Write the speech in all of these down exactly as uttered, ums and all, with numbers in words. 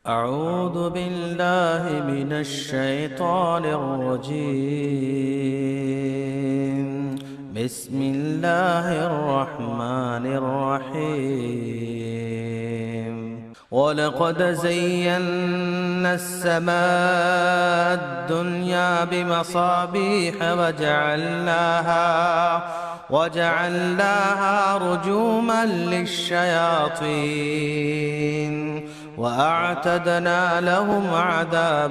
أعوذ بالله من الشيطان الرجيم. بسم الله الرحمن الرحيم. ولقد زينا السماء الدنيا بمصابيح وجعلناها وجعلناها رجوما للشياطين وأعتدنا لهم عذاب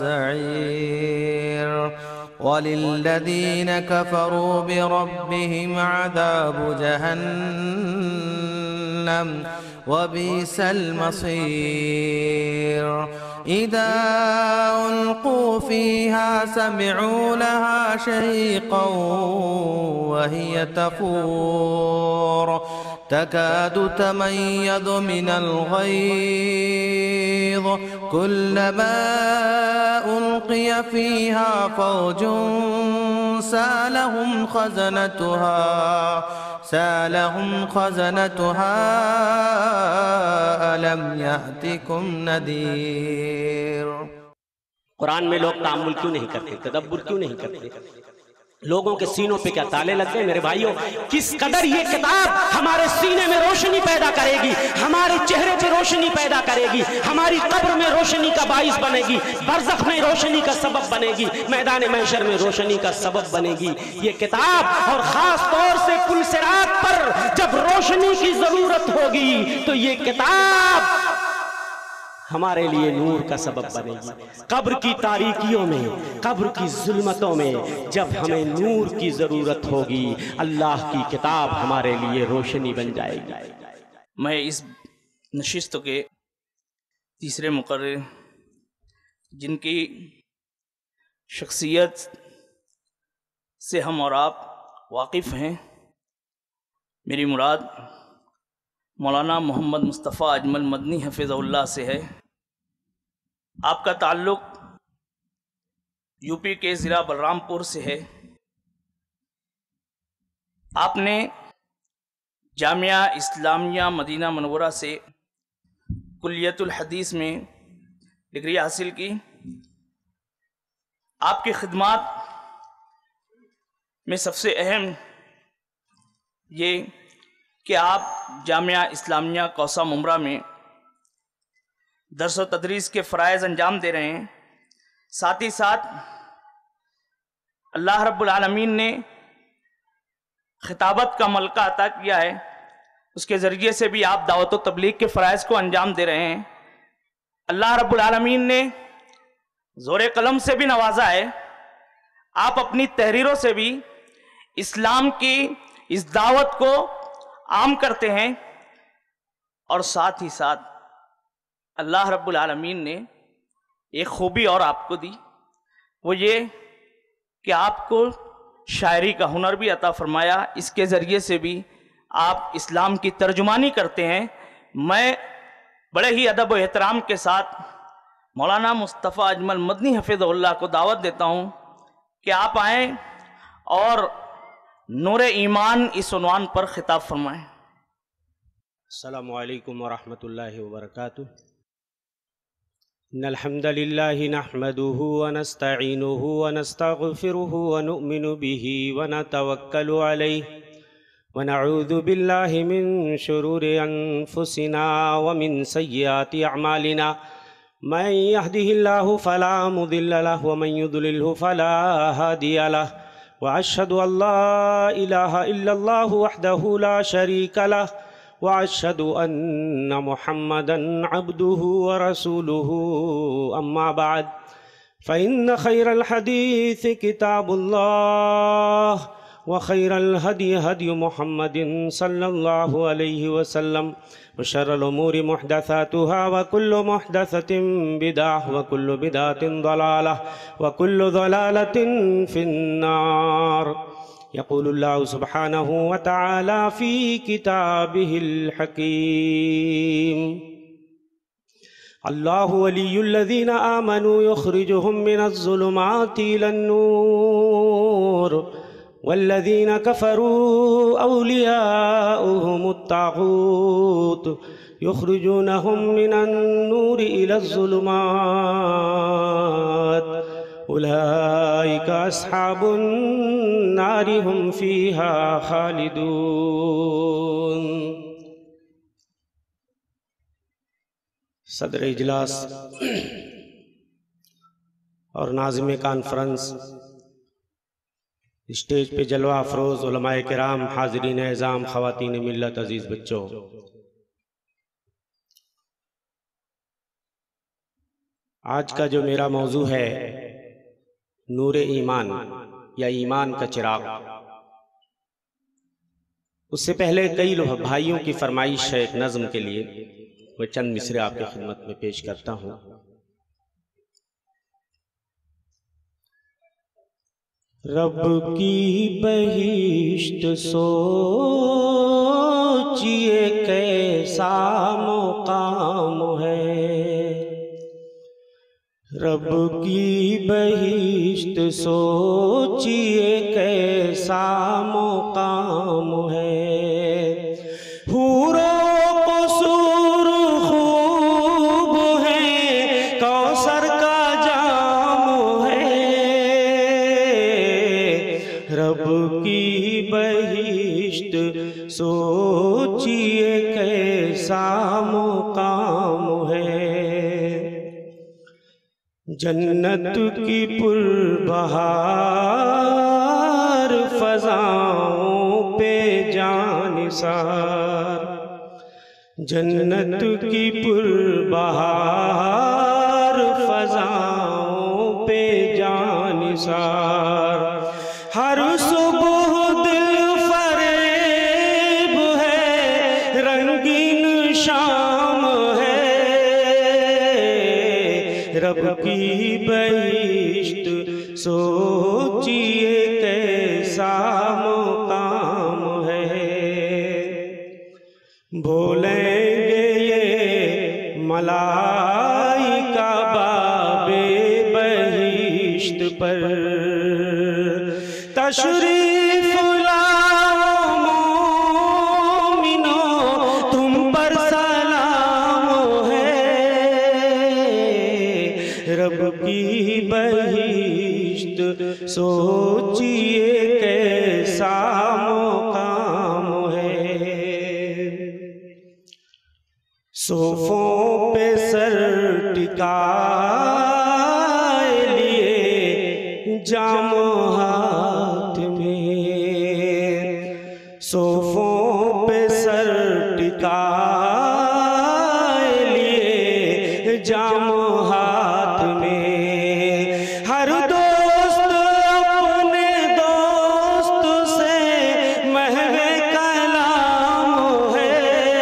السعير. وللذين كفروا بربهم عذاب جهنم وبئس المصير. إذا ألقوا فيها سمعوا لها شهيقا وهي تفور تكاد تميز من الغيظ كلما ألقي فيها فوج سألهم خزنتها سألهم خزنتها ألم يأتكم نذير. قرآن میں لوگ تأمل کیوں نہیں کرتے، تدبر کیوں نہیں کرتے؟ لوگوں کے سینوں پہ کیا تالے لگ گئے؟ میرے بھائیوں، کس قدر یہ کتاب ہمارے سینے میں روشنی پیدا کرے گی، ہمارے چہرے پہ روشنی پیدا کرے گی، ہماری قبر میں روشنی کا باعث بنے گی، برزخ میں روشنی کا سبب بنے گی، میدان محشر میں روشنی کا سبب بنے گی یہ کتاب. اور خاص طور سے پل صراط پر جب روشنی کی ضرورت ہوگی تو یہ کتاب ہمارے لیے نور کا سبب بنے گی. قبر کی تاریکیوں میں، قبر کی ظلمتوں میں جب ہمیں نور کی ضرورت ہوگی، اللہ کی کتاب ہمارے لیے روشنی بن جائے گی. میں اس نشست کے تیسرے مقرر جن کی شخصیت سے ہم اور آپ واقف ہیں، میری مراد مولانا محمد مصطفیٰ اجمل مدنی حفظہ اللہ سے ہے. آپ کا تعلق یو پی کے ضلع بلرام پور سے ہے. آپ نے جامعہ اسلامیہ مدینہ منورہ سے کلیت الحدیث میں ڈگری حاصل کی. آپ کی خدمات میں سب سے اہم یہ کہ آپ جامعہ اسلامیہ کوسہ ممرہ میں درس و تدریس کے فرائض انجام دے رہے ہیں. ساتھ ہی ساتھ اللہ رب العالمین نے خطابت کا ملکہ عطا کیا ہے، اس کے ذریعے سے بھی آپ دعوت و تبلیغ کے فرائض کو انجام دے رہے ہیں. اللہ رب العالمین نے زور قلم سے بھی نوازا ہے. آپ اپنی تحریروں سے بھی اسلام کی اس دعوت کو عام کرتے ہیں. اور ساتھ ہی ساتھ اللہ رب العالمین نے ایک خوبی اور آپ کو دی، وہ یہ کہ آپ کو شاعری کا ہنر بھی عطا فرمایا. اس کے ذریعے سے بھی آپ اسلام کی ترجمانی کرتے ہیں. میں بڑے ہی ادب و احترام کے ساتھ مولانا مصطفیٰ اجمل مدنی حفظہ اللہ کو دعوت دیتا ہوں کہ آپ آئیں اور نور ایمان اس عنوان پر خطاب فرمائیں. السلام علیکم ورحمۃ اللہ وبرکاتہ. ان الحمد للہ نحمده ونستعینه ونستغفره ونؤمن به ونتوکل علیہ ونعوذ باللہ من شرور انفسنا ومن سیئات اعمالنا. من يهده الله فلا مضل له ومن يضلله فلا هادي له. وأشهد أن لا إله إلا الله وحده لا شريك له وأشهد أن محمدًا عبده ورسوله. أما بعد فإن خير الحديث كتاب الله وخير الهدي هدي محمد صلى الله عليه وسلم وشر الأمور محدثاتها وكل محدثة بدعة وكل بدعة ضلالة وكل ضلالة في النار. يقول الله سبحانه وتعالى في كتابه الحكيم: الله ولي الذين آمنوا يخرجهم من الظلمات إلى النور والذين كفروا أولياؤهم الطاغوت یخرجونہم من النور الی الظلمات اولئک اصحاب النار ہم فیہا خالدون۔ صدر اجلاس اور ناظم کانفرنس، اسٹیج پہ جلوہ افروز علماء کرام، حاضرین اعظام، خواتین ملت، عزیز بچوں، آج کا جو میرا موضوع ہے نور ایمان یا ایمان کا چراغ، اس سے پہلے کئی لوگ بھائیوں کی فرمائش ہے ایک نظم کے لیے، وہ چند مصرے آپ کی خدمت میں پیش کرتا ہوں۔ رب کی بہشت سوچئے کیسا مقام ہے، رب کی بہشت سوچئے کیسا مقام ہے، حور و قصور خوب ہیں، کوثر کا جام ہے، رب کی بہشت سوچئے کیسا مقام ہے، جنت کی پربہار فضاؤں پہ جان نثار، جنت کی پربہار فضاؤں پہ جان نثار، ہر صبح دل فریب ہے، رنگین شام ہے، رب کی بہشت سوچئے کیسا مقام ہے، بولیں گے یہ ملائکہ باب بہشت پر، تشریف لاؤ مومنو تم پر سلام ہے، رب کی بہشت سوچئے کیسا مقام ہے، صوفوں پہ سر ٹکائے لیے جام ہاتھ میں، صوفوں پہ سر ٹکائے لیے جام ہاتھ میں، ہر دوست اپنے دوست سے محو کلام ہے،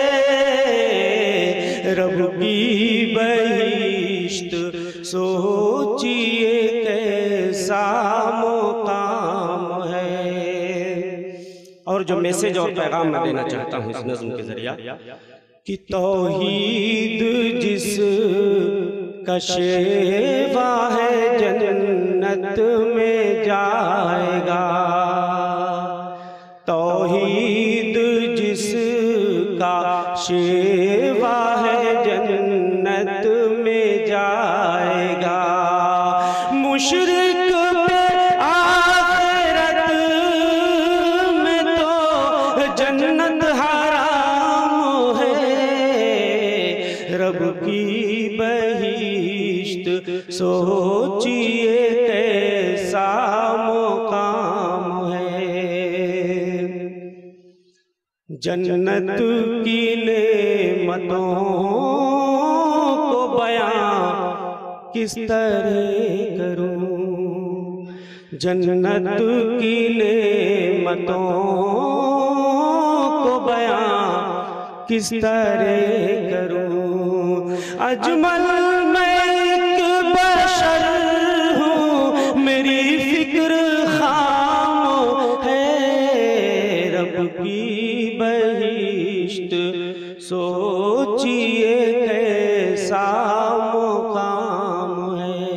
رب کی بہشت سوچئے کیسا مقام ہے۔ اور جو میسیج اور پیغام میں دینا چاہتا ہوں اس نظم کے ذریعہ کہ توحید جس کا شیوا ہے جنت میں جائے گا، توحید جس کا شیوا ہے جنت میں جائے گا، مشرک پہ آخرت میں تو جنت حرام ہے، رب کی بہشت سوچئے کیسا مقام ہے، جنت کی نعمتوں کو بیان کس طرح کروں، جنت کی نعمتوں کو بیان کس طرح کروں، اجمل میں ایک بشر ہوں، میری فکر خام ہے، رب کی بہشت سوچئے کیسا مقام ہے،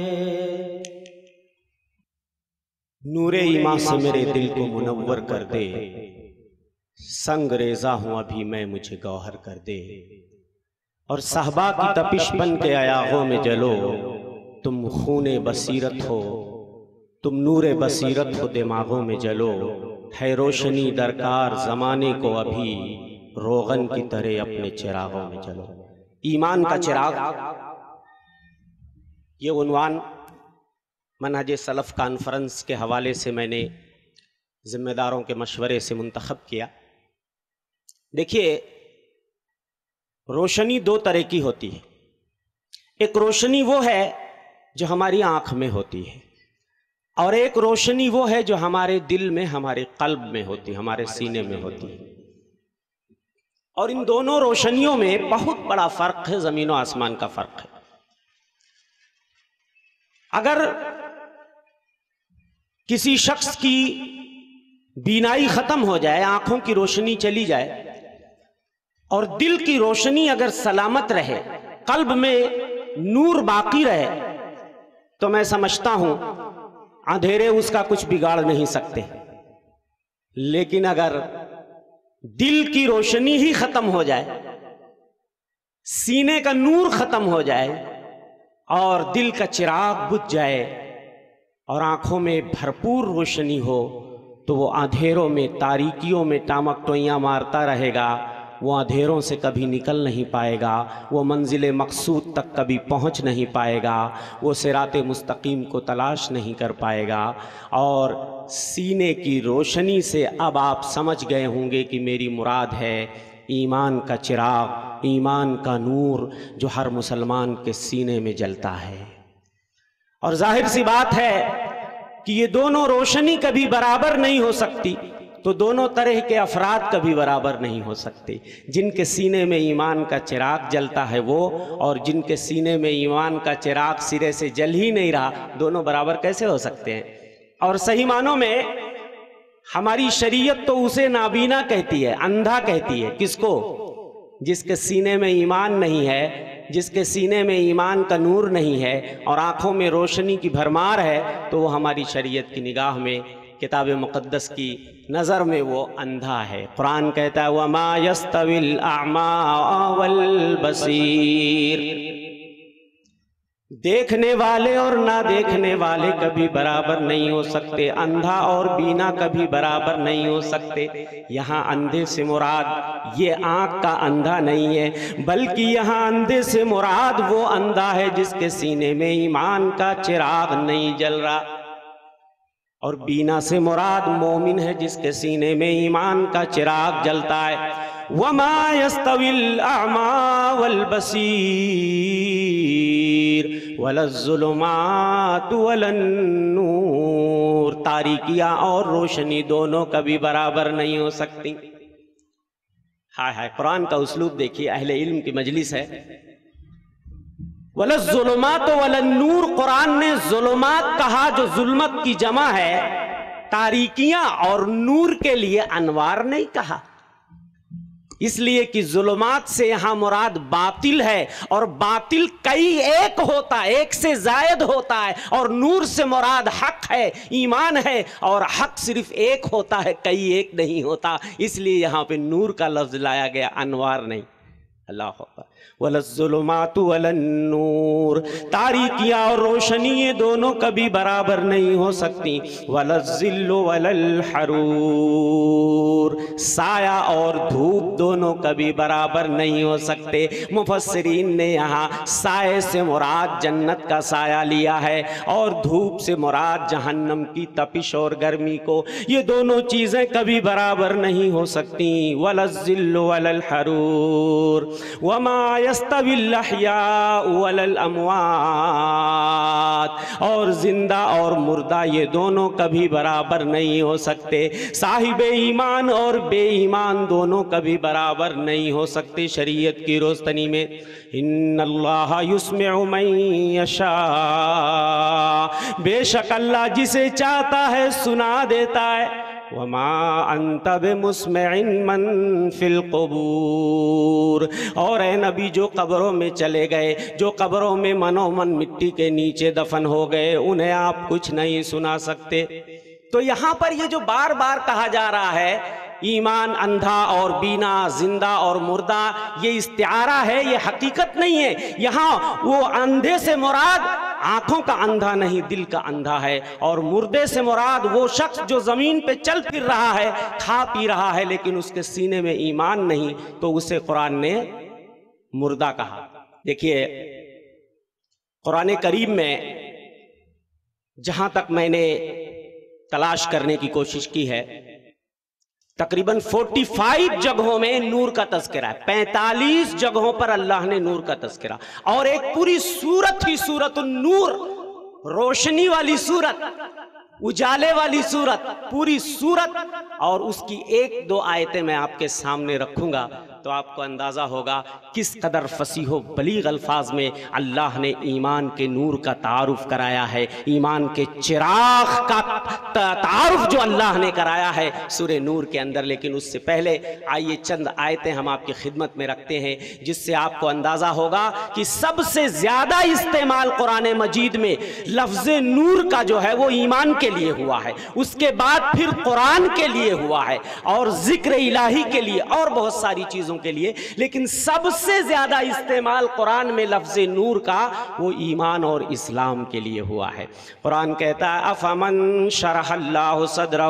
نور ایمان سے میرے دل کو منور کر دے، سنگ ریزہ ہوں ابھی میں مجھے گوہر کر دے، اور صحابہ کی تپش بن کے عیاغوں میں جلو، تم خون بصیرت ہو، تم نور بصیرت ہو، دماغوں میں جلو، ہے روشنی درکار زمانے کو ابھی، روغن کی طرح اپنے چراغوں میں جلو۔ ایمان کا چراغ، یہ عنوان منہج سلف کانفرنس کے حوالے سے میں نے ذمہ داروں کے مشورے سے منتخب کیا۔ دیکھیے، روشنی دو طرح کی ہوتی ہے۔ ایک روشنی وہ ہے جو ہماری آنکھ میں ہوتی ہے، اور ایک روشنی وہ ہے جو ہمارے دل میں، ہمارے قلب میں ہوتی ہے، ہمارے سینے میں ہوتی ہے۔ اور ان دونوں روشنیوں میں بہت بڑا فرق ہے، زمین و آسمان کا فرق ہے۔ اگر کسی شخص کی بینائی ختم ہو جائے، آنکھوں کی روشنی چلی جائے، اور دل کی روشنی اگر سلامت رہے، قلب میں نور باقی رہے، تو میں سمجھتا ہوں اندھیرے اس کا کچھ بگاڑ نہیں سکتے۔ لیکن اگر دل کی روشنی ہی ختم ہو جائے، سینے کا نور ختم ہو جائے، اور دل کا چراغ بجھ جائے، اور آنکھوں میں بھرپور روشنی ہو، تو وہ اندھیروں میں، تاریکیوں میں ٹامک ٹوئیاں مارتا رہے گا، وہ اندھیروں سے کبھی نکل نہیں پائے گا، وہ منزل مقصود تک کبھی پہنچ نہیں پائے گا، وہ صراط مستقیم کو تلاش نہیں کر پائے گا۔ اور سینے کی روشنی سے اب آپ سمجھ گئے ہوں گے کہ میری مراد ہے ایمان کا چراغ، ایمان کا نور جو ہر مسلمان کے سینے میں جلتا ہے۔ اور ظاہر سی بات ہے کہ یہ دونوں روشنی کبھی برابر نہیں ہو سکتی، تو دونوں طرح کے افراد کبھی برابر نہیں ہو سکتے۔ جن کے سینے میں ایمان کا چراغ جلتا ہے وہ، اور جن کے سینے میں ایمان کا چراغ سرے سے جل ہی نہیں رہا، دونوں برابر کیسے ہو سکتے ہیں؟ اور صحیح معنوں میں ہماری شریعت تو اسے نابینا کہتی ہے، اندھا کہتی ہے۔ کس کو؟ جس کے سینے میں ایمان نہیں ہے، جس کے سینے میں ایمان کا نور نہیں ہے، اور آنکھوں میں روشنی کی بھرمار ہے، تو وہ ہماری شریعت کی نگاہ میں، کتاب مقدس کی نظر میں وہ اندھا ہے۔ قرآن کہتا ہے وَمَا يَسْتَوِي الْأَعْمَى وَالْبَصِيرُ، دیکھنے والے اور نہ دیکھنے والے کبھی برابر نہیں ہو سکتے، اندھا اور بینا کبھی برابر نہیں ہو سکتے۔ یہاں اندھے سے مراد یہ آنکھ کا اندھا نہیں ہے، بلکہ یہاں اندھے سے مراد وہ اندھا ہے جس کے سینے میں ایمان کا چراغ نہیں جل رہا، اور بینا سے مراد مومن ہے جس کے سینے میں ایمان کا چراغ جلتا ہے۔ وَمَا يَسْتَوِي الْأَعْمَى وَالْبَصِيرُ وَلَا الظُّلُمَاتُ وَلَا النُّورُ، تاریکیاں اور روشنی دونوں کبھی برابر نہیں ہو سکتی۔ ہائے ہائے، قرآن کا اسلوب دیکھیے، اہل علم کی مجلس ہے۔ وَلَا الظُّلُمَاتُ وَلَا النُّورُ، قرآن نے ظلمات کہا جو ظلمت کی جمع ہے، تاریکیاں اور نور کے لیے انوار نہیں کہا، اس لیے کہ ظلمات سے یہاں مراد باطل ہے، اور باطل کئی ایک ہوتا ہے، ایک سے زائد ہوتا ہے، اور نور سے مراد حق ہے، ایمان ہے، اور حق صرف ایک ہوتا ہے، کئی ایک نہیں ہوتا، اس لیے یہاں پہ نور کا لفظ لایا گیا، انوار نہیں۔ اللہ اکبر۔ وَلَا الظُّلُمَاتُ وَلَا النُّورُ، تاریکیاں اور روشنی یہ دونوں کبھی برابر نہیں ہو سکتی۔ وَلَا الظِّلُّ وَلَا الْحَرُورُ، سایہ اور دھوپ دونوں کبھی برابر نہیں ہو سکتے۔ مفسرین نے یہاں سائے سے مراد جنت کا سایہ لیا ہے، اور دھوپ سے مراد جہنم کی تپش اور گرمی کو۔ یہ دونوں چیزیں کبھی برابر نہیں ہو سکتی۔ وَلَا الظِّلُّ وَلَا الْحَرُورُ وَمَا يَسْتَوِي الْأَحْيَاءُ وَلَا الْأَمْوَاتُ، اور زندہ اور مردہ یہ دونوں کبھی برابر نہیں ہو سکتے۔ صاحب ایمان اور بے ایمان دونوں کبھی برابر نہیں ہو سکتے۔ شریعت کی روشنی میں ان اللہ یسمع من یشاء، بے شک اللہ جسے چاہتا ہے سنا دیتا ہے۔ وَمَا أَنْتَ بِمُسْمِعٍ مَّن فِي الْقُبُورِ، اور اے نبی جو قبروں میں چلے گئے، جو قبروں میں منو من مٹی کے نیچے دفن ہو گئے، انہیں آپ کچھ نہیں سنا سکتے۔ تو یہاں پر یہ جو بار بار کہا جا رہا ہے ایمان اندھا اور بینا، زندہ اور مردہ، یہ استعارہ ہے، یہ حقیقت نہیں ہے۔ یہاں وہ اندھے سے مراد آنکھوں کا اندھا نہیں، دل کا اندھا ہے، اور مردے سے مراد وہ شخص جو زمین پہ چل پھر رہا ہے، کھا پی رہا ہے، لیکن اس کے سینے میں ایمان نہیں، تو اسے قرآن نے مردہ کہا۔ دیکھیے قرآن کریم میں جہاں تک میں نے تلاش کرنے کی کوشش کی ہے، تقریباً فورٹی فائیو جگہوں میں نور کا تذکرہ ہے، پینتالیس جگہوں پر اللہ نے نور کا تذکرہ، اور ایک پوری سورت ہی سورت النور، روشنی والی سورت، اجالے والی سورت، پوری سورت، اور اس کی ایک دو آیتیں میں آپ کے سامنے رکھوں گا تو آپ کو اندازہ ہوگا کس قدر فصیح و بلیغ الفاظ میں اللہ نے ایمان کے نور کا تعارف کرایا ہے، ایمان کے چراغ کا تعارف جو اللہ نے کرایا ہے سورہ نور کے اندر۔ لیکن اس سے پہلے آئیے چند آیتیں ہم آپ کی خدمت میں رکھتے ہیں، جس سے آپ کو اندازہ ہوگا کہ سب سے زیادہ استعمال قرآن مجید میں لفظ نور کا جو ہے وہ ایمان کے لیے ہوا ہے، اس کے بعد پھر قرآن کے لیے ہوا ہے، اور ذکر الہی کے لیے، اور بہت ساری چیزوں کے لیے، لیکن سب سے زیادہ استعمال قرآن میں لفظ نور کا وہ ایمان اور اسلام کے لیے ہوا ہے۔ قرآن کہتا ہے افمن شرح اللہ صدرہ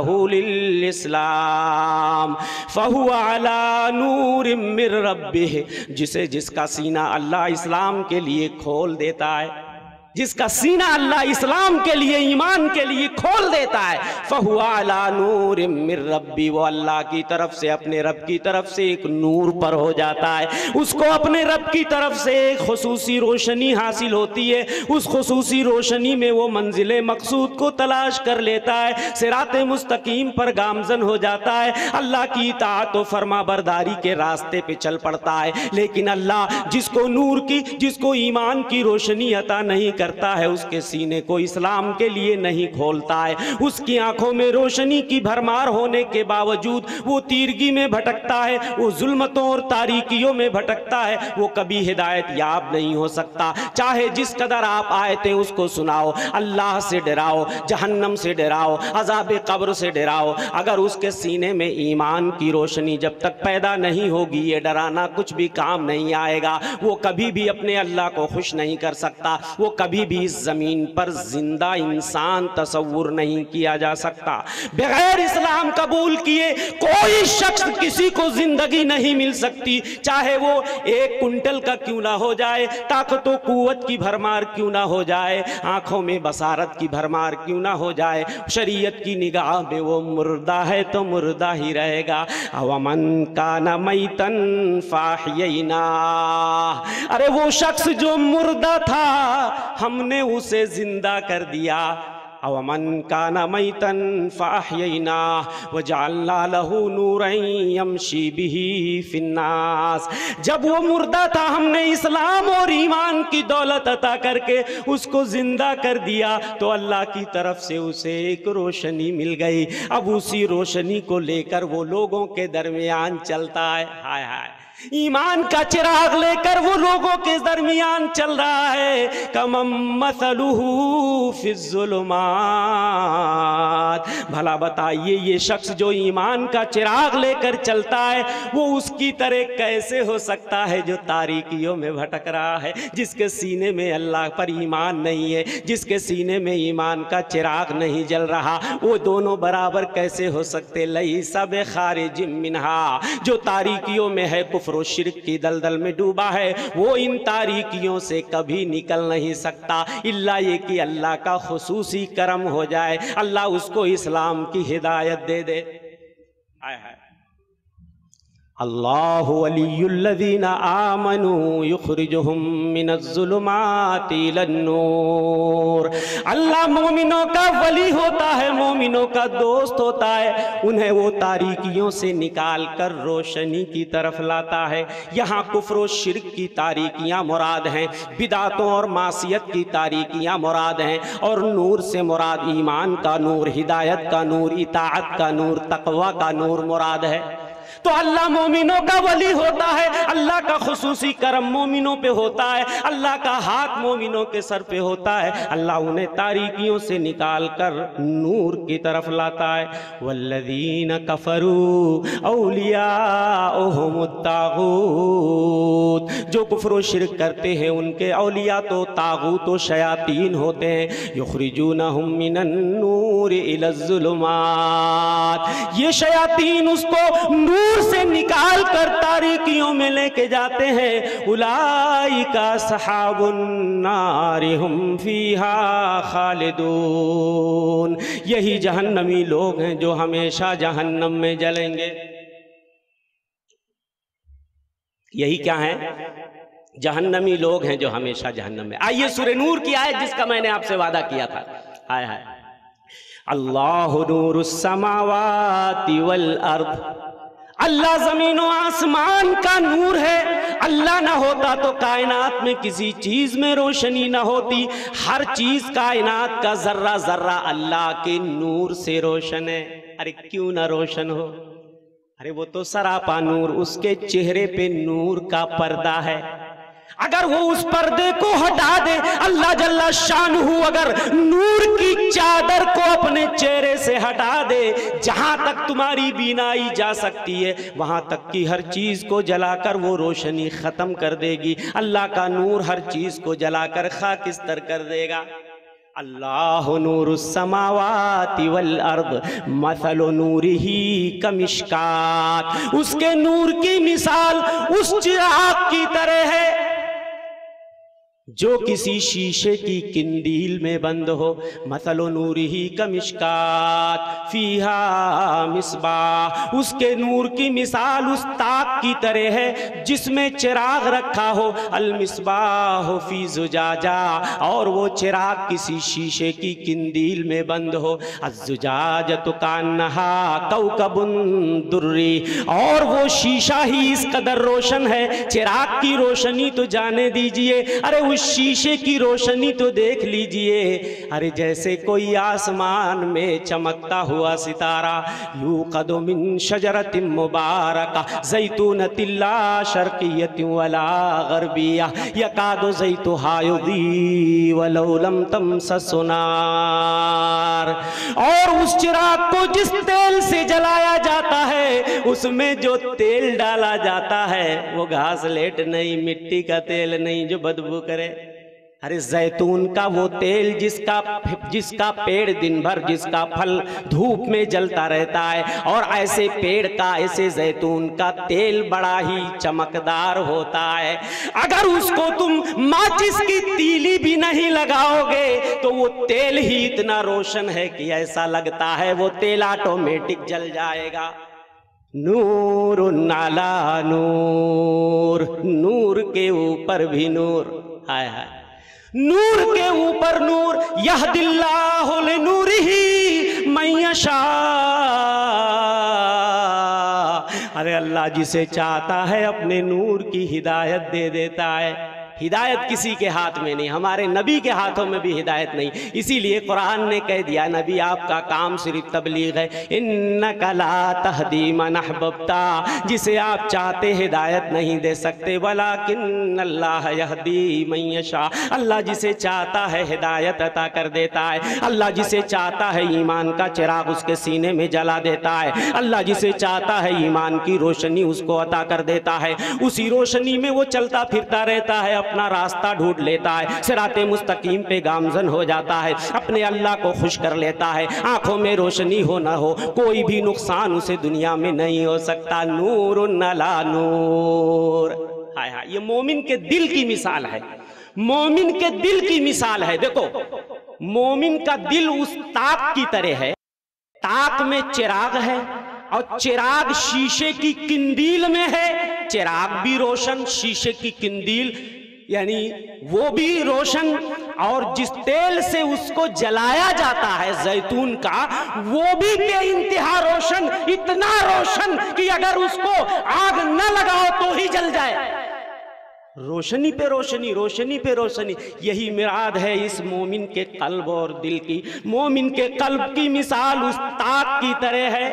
للاسلام فہو علی نور من ربہ، جسے جس کا سینہ اللہ اسلام کے لیے کھول دیتا ہے، جس کا سینہ اللہ اسلام کے لیے، ایمان کے لیے کھول دیتا ہے، فَهُوَ عَلَى نُورٍ مِّن رَبِّ، وہ اللہ کی طرف سے، اپنے رب کی طرف سے ایک نور پر ہو جاتا ہے، اس کو اپنے رب کی طرف سے ایک خصوصی روشنی حاصل ہوتی ہے، اس خصوصی روشنی میں وہ منزل مقصود کو تلاش کر لیتا ہے، صراط مستقیم پر گامزن ہو جاتا ہے، اللہ کی اطاعت و فرما برداری کے راستے پہ چل پڑتا ہے۔ لیکن اللہ جس کو نور کی، جس کو ایمان کی روشنی عطا نہیں کر کرتا ہے، اس کے سینے کو اسلام کے لیے نہیں کھولتا ہے، اس کی آنکھوں میں روشنی کی بھرمار ہونے کے باوجود وہ تیرگی میں بھٹکتا ہے، وہ ظلمتوں اور تاریکیوں میں بھٹکتا ہے، وہ کبھی ہدایت یاب نہیں ہو سکتا، چاہے جس قدر آپ آیتیں اس کو سناؤ، اللہ سے ڈراؤ، جہنم سے ڈراؤ، عذاب قبر سے ڈراؤ، اگر اس کے سینے میں ایمان کی روشنی جب تک پیدا نہیں ہوگی، یہ ڈرانا کچھ بھی کام نہیں آئے گا، وہ کبھی بھی اپنے اللہ کو خوش نہیں کر سکتا، وہ کبھی بھی اس زمین پر زندہ انسان تصور نہیں کیا جا سکتا۔ بغیر اسلام قبول کیے کوئی شخص کسی کو زندگی نہیں مل سکتی، چاہے وہ ایک کنٹل کا کیوں نہ ہو جائے، طاقت و قوت کی بھرمار کیوں نہ ہو جائے، آنکھوں میں بصارت کی بھرمار کیوں نہ ہو جائے، شریعت کی نگاہ میں وہ مردہ ہے تو مردہ ہی رہے گا۔ وَمَنْ كَانَ مَيْتًا فَأَحْيَيْنَاهُ، ارے وہ شخص جو مردہ تھا ہم نے اسے زندہ کر دیا۔ وَمَنْ كَانَ مَيْتًا فَأَحْيَيْنَاهُ وَجَعَلْنَا لَهُ نُورًا يَمْشِي بِهِ فِي النَّاسِ، جب وہ مردہ تھا ہم نے اسلام اور ایمان کی دولت عطا کر کے اس کو زندہ کر دیا، تو اللہ کی طرف سے اسے ایک روشنی مل گئی، اب اسی روشنی کو لے کر وہ لوگوں کے درمیان چلتا ہے۔ ہائے ہائے، ایمان کا چراغ لے کر وہ لوگوں کے درمیان چل رہا ہے۔ کمم مثلہ فی الظلمات، بھلا بتائیے یہ شخص جو ایمان کا چراغ لے کر چلتا ہے وہ اس کی طرح کیسے ہو سکتا ہے جو تاریکیوں میں بھٹک رہا ہے، جس کے سینے میں اللہ پر ایمان نہیں ہے، جس کے سینے میں ایمان کا چراغ نہیں جل رہا، وہ دونوں برابر کیسے ہو سکتے؟ لیس بخارج منہا، جو تاریکیوں میں ہے، کفر و شرک کی دلدل میں ڈوبا ہے، وہ ان تاریکیوں سے کبھی نکل نہیں سکتا، الا یہ کہ اللہ کا خصوصی کرم ہو جائے، اللہ اس کو اسلام کی ہدایت دے دے۔ آئے آئے اللہ ولی الذین آمنوا یخرجہم من الظلمات الی النور، اللہ مومنوں کا ولی ہوتا ہے، مومنوں کا دوست ہوتا ہے، انہیں وہ تاریکیوں سے نکال کر روشنی کی طرف لاتا ہے۔ یہاں کفر و شرک کی تاریکیاں مراد ہیں، بدعتوں اور معصیت کی تاریکیاں مراد ہیں، اور نور سے مراد ایمان کا نور، ہدایت کا نور، اطاعت کا نور، تقوی کا نور مراد ہے۔ تو اللہ مومنوں کا ولی ہوتا ہے، اللہ کا خصوصی کرم مومنوں پہ ہوتا ہے، اللہ کا ہاتھ مومنوں کے سر پہ ہوتا ہے، اللہ انہیں تاریکیوں سے نکال کر نور کی طرف لاتا ہے۔ والذین کفروا اولیاؤہم الطاغوت، جو کفر و شرک کرتے ہیں ان کے اولیاء تو طاغوت و شیاطین ہوتے ہیں، یخرجونہم من النور الی الظلمات، یہ شیاطین اس کو نور سے نکال کر تاریکیوں میں لے کے جاتے ہیں۔ اولئک اصحاب النار ہم فیہا خالدون، یہی جہنمی لوگ ہیں جو ہمیشہ جہنم میں جلیں گے۔ یہی کیا ہیں؟ جہنمی لوگ ہیں جو ہمیشہ جہنم میں۔ آئیے سورہ نور کی آیت جس کا میں نے آپ سے وعدہ کیا تھا، ہائے ہائے، اللہ نور السماوات والارض، اللہ زمین و آسمان کا نور ہے۔ اللہ نہ ہوتا تو کائنات میں کسی چیز میں روشنی نہ ہوتی، ہر چیز کائنات کا ذرہ ذرہ اللہ کے نور سے روشن ہے۔ ارے کیوں نہ روشن ہو؟ ارے وہ تو سراپا نور، اس کے چہرے پہ نور کا پردہ ہے، اگر وہ اس پردے کو ہٹا دے، اللہ جل شانہ اگر نور کی چادر کو اپنے چہرے سے ہٹا دے، جہاں تک تمہاری بینائی جا سکتی ہے وہاں تک کی ہر چیز کو جلا کر وہ روشنی ختم کر دے گی۔ اللہ کا نور ہر چیز کو جلا کر خاکستر کر دے گا۔ اللہ نور السماوات والارض مثل نورہ کمشکات، اس کے نور کی مثال اس چراغ کی طرح ہے جو کسی شیشے کی کندیل میں بند ہو۔ مثل نورہ کمشکات فیہا مصباح، اس کے نور کی مثال اس تاک کی طرح ہے جس میں چراغ رکھا ہو۔ المصباح فی زجاجہ، اور وہ چراغ کسی شیشے کی کندیل میں بند ہو۔ الزجاجۃ کانہا کوکب دری، اور وہ شیشہ ہی اس قدر روشن ہے، چراغ کی روشنی تو جانے دیجئے، ارے اس شیشے کی روشنی تو دیکھ لیجئے، ارے جیسے کوئی آسمان میں چمکتا ہوا ستارہ۔ یوقد من شجرۃ مبارکہ زیتونۃ لا شرقیۃ ولا غربیہ یکاد زیتها یضیء ولو لم تمسس نار، اور اس چراغ کو جس تیل سے جلایا جاتا ہے اس میں جو تیل ڈالا جاتا ہے وہ گھاس لیٹ نہیں، مٹی کا تیل نہیں جو بدبو کرے۔ ارے زیتون کا وہ تیل جس کا جس کا پیڑ دن بھر جس کا پھل دھوپ میں جلتا رہتا ہے، اور ایسے پیڑ کا ایسے زیتون کا تیل بڑا ہی چمکدار ہوتا ہے، اگر اس کو تم ماچس کی تیلی بھی نہیں لگاؤ گے تو وہ تیل ہی اتنا روشن ہے کہ ایسا لگتا ہے وہ تیل آٹومیٹک جل جائے گا۔ نور علی نور، نور کے اوپر بھی نور، ہائے ہائے، نور کے اوپر نور۔ یہدی اللہ لنورہ من یشاء، ارے اللہ جسے چاہتا ہے اپنے نور کی ہدایت دے دیتا ہے۔ ہدایت کسی کے ہاتھ میں نہیں، ہمارے نبی کے ہاتھوں میں بھی ہدایت نہیں، اسی لیے قرآن نے کہہ دیا نبی آپ کا کام صرف تبلیغ ہے۔ انک لا تہدی من احببت، جسے آپ چاہتے ہدایت نہیں دے سکتے، ولکن اللہ یہدی من یشاء، اللہ جسے چاہتا ہے ہدایت عطا کر دیتا ہے، اللہ جسے چاہتا ہے ایمان کا چراغ اس کے سینے میں جلا دیتا ہے، اللہ جسے چاہتا ہے ایمان کی روشنی اس کو عطا کر دیتا ہے، اسی روشنی میں وہ چلتا پھرتا رہتا ہے، اپنا راستہ ڈھونڈ لیتا ہے، صراط مستقیم پہ گامزن ہو جاتا ہے، اپنے اللہ کو خوش کر لیتا ہے، آنکھوں میں روشنی ہو نہ ہو کوئی بھی نقصان اسے دنیا میں نہیں ہو سکتا۔ نور علی نور، ہائے ہائے، یہ مومن کے دل کی مثال ہے، مومن کے دل کی مثال ہے۔ دیکھو مومن کا دل اس تاک کی طرح ہے، تاک میں چراغ ہے اور چراغ شیشے کی کندیل میں ہے، چراغ بھی روشن، شیشے کی کندیل یعنی وہ بھی روشن، اور جس تیل سے اس کو جلایا جاتا ہے زیتون کا وہ بھی بے انتہا روشن، اتنا روشن کہ اگر اس کو آگ نہ لگاؤ تو ہی جل جائے۔ روشنی پہ روشنی، روشنی پہ روشنی، یہی مراد ہے اس مومن کے قلب اور دل کی۔ مومن کے قلب کی مثال اس تاک کی طرح ہے،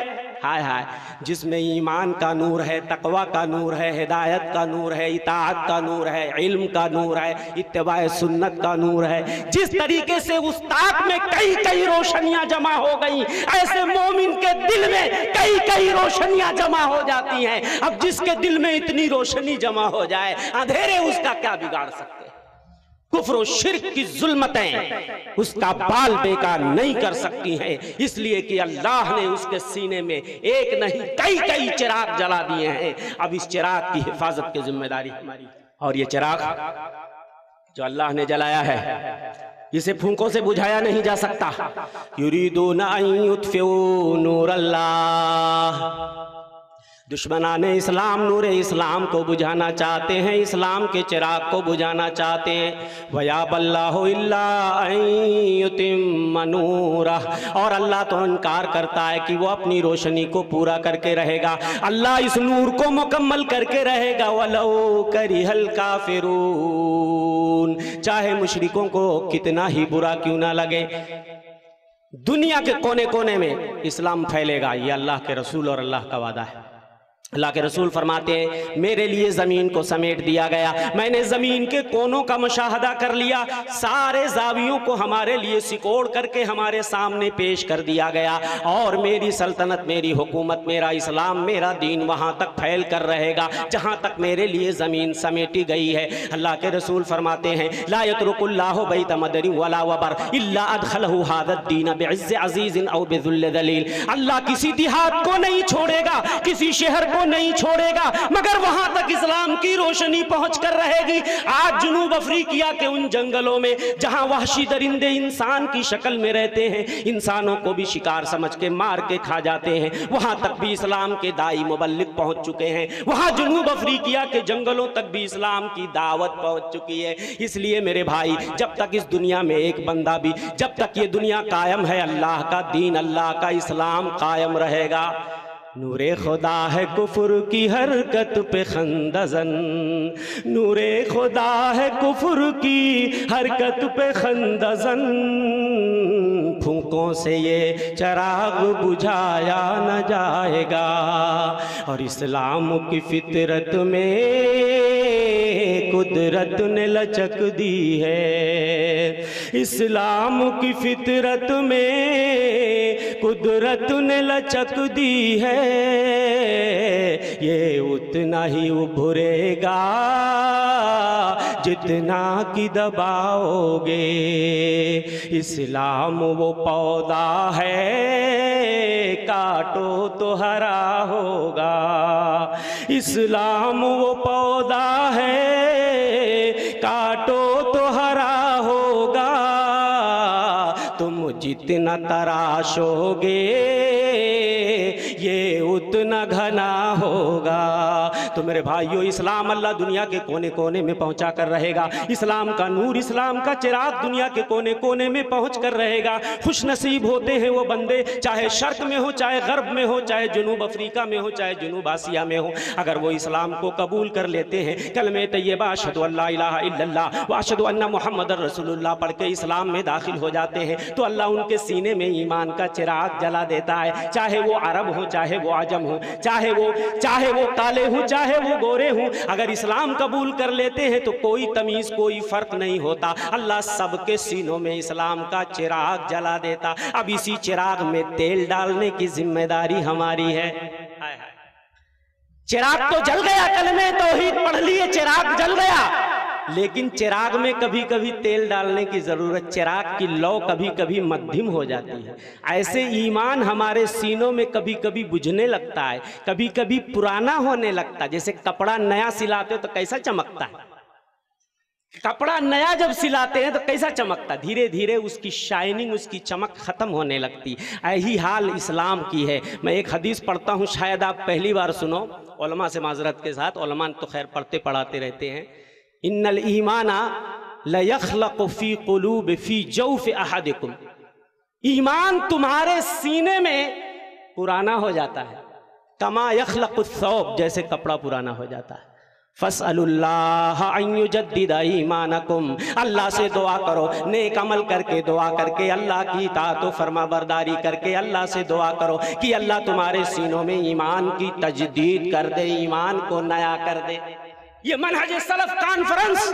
ہائے ہائے، جس میں ایمان کا نور ہے، تقوی کا نور ہے، ہدایت کا نور ہے، اطاعت کا نور ہے، علم کا نور ہے، اتباع سنت کا نور ہے۔ جس طریقے سے استاد میں کئی کئی روشنیاں جمع ہو گئیں، ایسے مومن کے دل میں کئی کئی روشنیاں جمع ہو جاتی ہیں۔ اب جس کے دل میں اتنی روشنی جمع ہو جائے، اندھیرے اس کا کیا بگاڑ سکتے؟ کفر و شرک کی ظلمتیں اس کا بال بیکار نہیں کر سکتی ہیں، اس لیے کہ اللہ نے اس کے سینے میں ایک نہیں کئی کئی چراغ جلا دیے ہیں۔ اب اس چراغ کی حفاظت کی ذمہ داری ہماری، اور یہ چراغ جو اللہ نے جلایا ہے اسے پھونکوں سے بجھایا نہیں جا سکتا۔ یریدون ان یطفئوا نور اللہ، دشمنان اسلام نور اسلام کو بجھانا چاہتے ہیں، اسلام کے چراغ کو بجھانا چاہتے ہیں۔ وَيَأْبَى اللَّهُ إِلَّا أَن يُتِمَّ نُورَهُ، اور اللہ تو انکار کرتا ہے کہ وہ اپنی روشنی کو پورا کر کے رہے گا، اللہ اس نور کو مکمل کر کے رہے گا۔ وَلَوْ كَرِهَ الْكَافِرُونَ، چاہے مشرکوں کو کتنا ہی برا کیوں نہ لگے۔ دنیا کے کونے کونے میں اسلام پھیلے گا، یہ اللہ کے رسول اور اللہ کا وعدہ ہے۔ اللہ کے رسول فرماتے ہیں میرے لیے زمین کو سمیٹ دیا گیا، میں نے زمین کے کونوں کا مشاہدہ کر لیا، سارے زاویوں کو ہمارے لیے سکوڑ کر کے ہمارے سامنے پیش کر دیا گیا، اور میری سلطنت، میری حکومت، میرا اسلام، میرا دین وہاں تک پھیل کر رہے گا جہاں تک میرے لیے زمین سمیٹی گئی ہے۔ اللہ کے رسول فرماتے ہیں لا یترک اللہ بیت مدر ولا وبر الا ادخلہ ھذا الدین بعز عزیز او بذل ذلیل، اللہ کسی دیہات کو نہیں چھوڑے گا، کسی شہر کو نہیں چھوڑے گا، مگر وہاں تک اسلام کی روشنی پہنچ کر رہے گی۔ آج جنوب افریقہ کے ان جنگلوں میں جہاں وحشی درندے انسان کی شکل میں رہتے ہیں، انسانوں کو بھی شکار سمجھ کے مار کے کھا جاتے ہیں، وہاں تک بھی اسلام کے داعی مبلغ پہنچ چکے ہیں، وہاں جنوب افریقہ کے جنگلوں تک بھی اسلام کی دعوت پہنچ چکی ہے۔ اس لیے میرے بھائی، جب تک اس دنیا میں ایک بندہ بھی، جب تک یہ دنیا قائم ہے، اللہ کا دین، اللہ کا اسلام قائم رہے گا۔ نور خدا ہے کفر کی حرکت پہ خندزن، نور خدا ہے کفر کی حرکت پہ خندزن، پھونکوں سے یہ چراغ بجھایا نہ جائے گا، اور اسلام کی فطرت میں قدرت نے لچک دی ہے، اسلام کی فطرت میں قدرت نے لچک دی ہے، یہ اتنا ہی ابھرے گا جتنا کی دباؤ گے۔ اسلام وہ پودا ہے کاٹو تو ہرا ہوگا، اسلام وہ پودا ہے کاٹو تو ہرا ہوگا، تم جتنا تراشو گے یہ اتنا گھنا ہوگا۔ تو میرے بھائیو، اسلام اللہ دنیا کے کونے کونے میں پہنچا کر رہے گا، اسلام کا نور، اسلام کا چراغ دنیا کے کونے کونے میں پہنچ کر رہے گا۔ خوش نصیب ہوتے ہیں وہ بندے، چاہے شرق میں ہو، چاہے غرب میں ہو، چاہے جنوب افریقہ میں ہو، چاہے جنوب آسیہ میں ہو، اگر وہ اسلام کو قبول کر لیتے ہیں، کلمہ طیبہ اشہد ان لا الہ الا اللہ واشہد ان محمد رسول اللہ پڑھ کے اسلام میں داخل ہو جاتے ہیں، تو اللہ ان کے سینے میں ایمان کا چراغ جلا دیتا ہے، چاہے وہ عرب ہو، چاہے وہ عجم ہو، چاہے وہ چاہے وہ کالے ہوں، چاہے وہ گورے ہوں، اگر اسلام قبول کر لیتے ہیں تو کوئی تمیز، کوئی فرق نہیں ہوتا، اللہ سب کے سینوں میں اسلام کا چراغ جلا دیتا۔ اب اسی چراغ میں تیل ڈالنے کی ذمہ داری ہماری ہے۔ چراغ تو جل گیا، کلمہ توحید پڑھ لیے، چراغ جل گیا، لیکن چراغ میں کبھی کبھی تیل ڈالنے کی ضرورت، چراغ کی لو کبھی کبھی مدھم ہو جاتی ہے۔ ایسے ایمان ہمارے سینوں میں کبھی کبھی بجھنے لگتا ہے، کبھی کبھی پرانا ہونے لگتا ہے، جیسے کپڑا نیا سلاتے تو کیسا چمکتا ہے، کپڑا نیا جب سلاتے ہیں تو کیسا چمکتا، دھیرے دھیرے اس کی شائننگ، اس کی چمک ختم ہونے لگتی۔ یہی حال اسلام کی ہے۔ میں ایک حدیث پڑھتا ہوں، شاید آپ پہلی بار سنو، علماء سے معذرت کے ساتھ، علماء تو خیر پڑھتے پڑھاتے رہتے ہیں۔ ان الایمان لیخلق فی قلوب فی جوف احدکم، ایمان تمہارے سینے میں پرانا ہو جاتا ہے، کما یخلق الثوب، جیسے کپڑا پرانا ہو جاتا ہے۔ فَاسْأَلُوا اللَّهَ أَن يُجَدِّدَ إِيمَانَكُمْ، اللہ سے دعا کرو، نیک عمل کر کے دعا کر کے، اللہ کی اطاعت و فرما برداری کر کے اللہ سے دعا کرو کہ اللہ تمہارے سینوں میں ایمان کی تجدید کر دے، ایمان کو نیا کر دے۔ یہ منہج سلف کانفرنس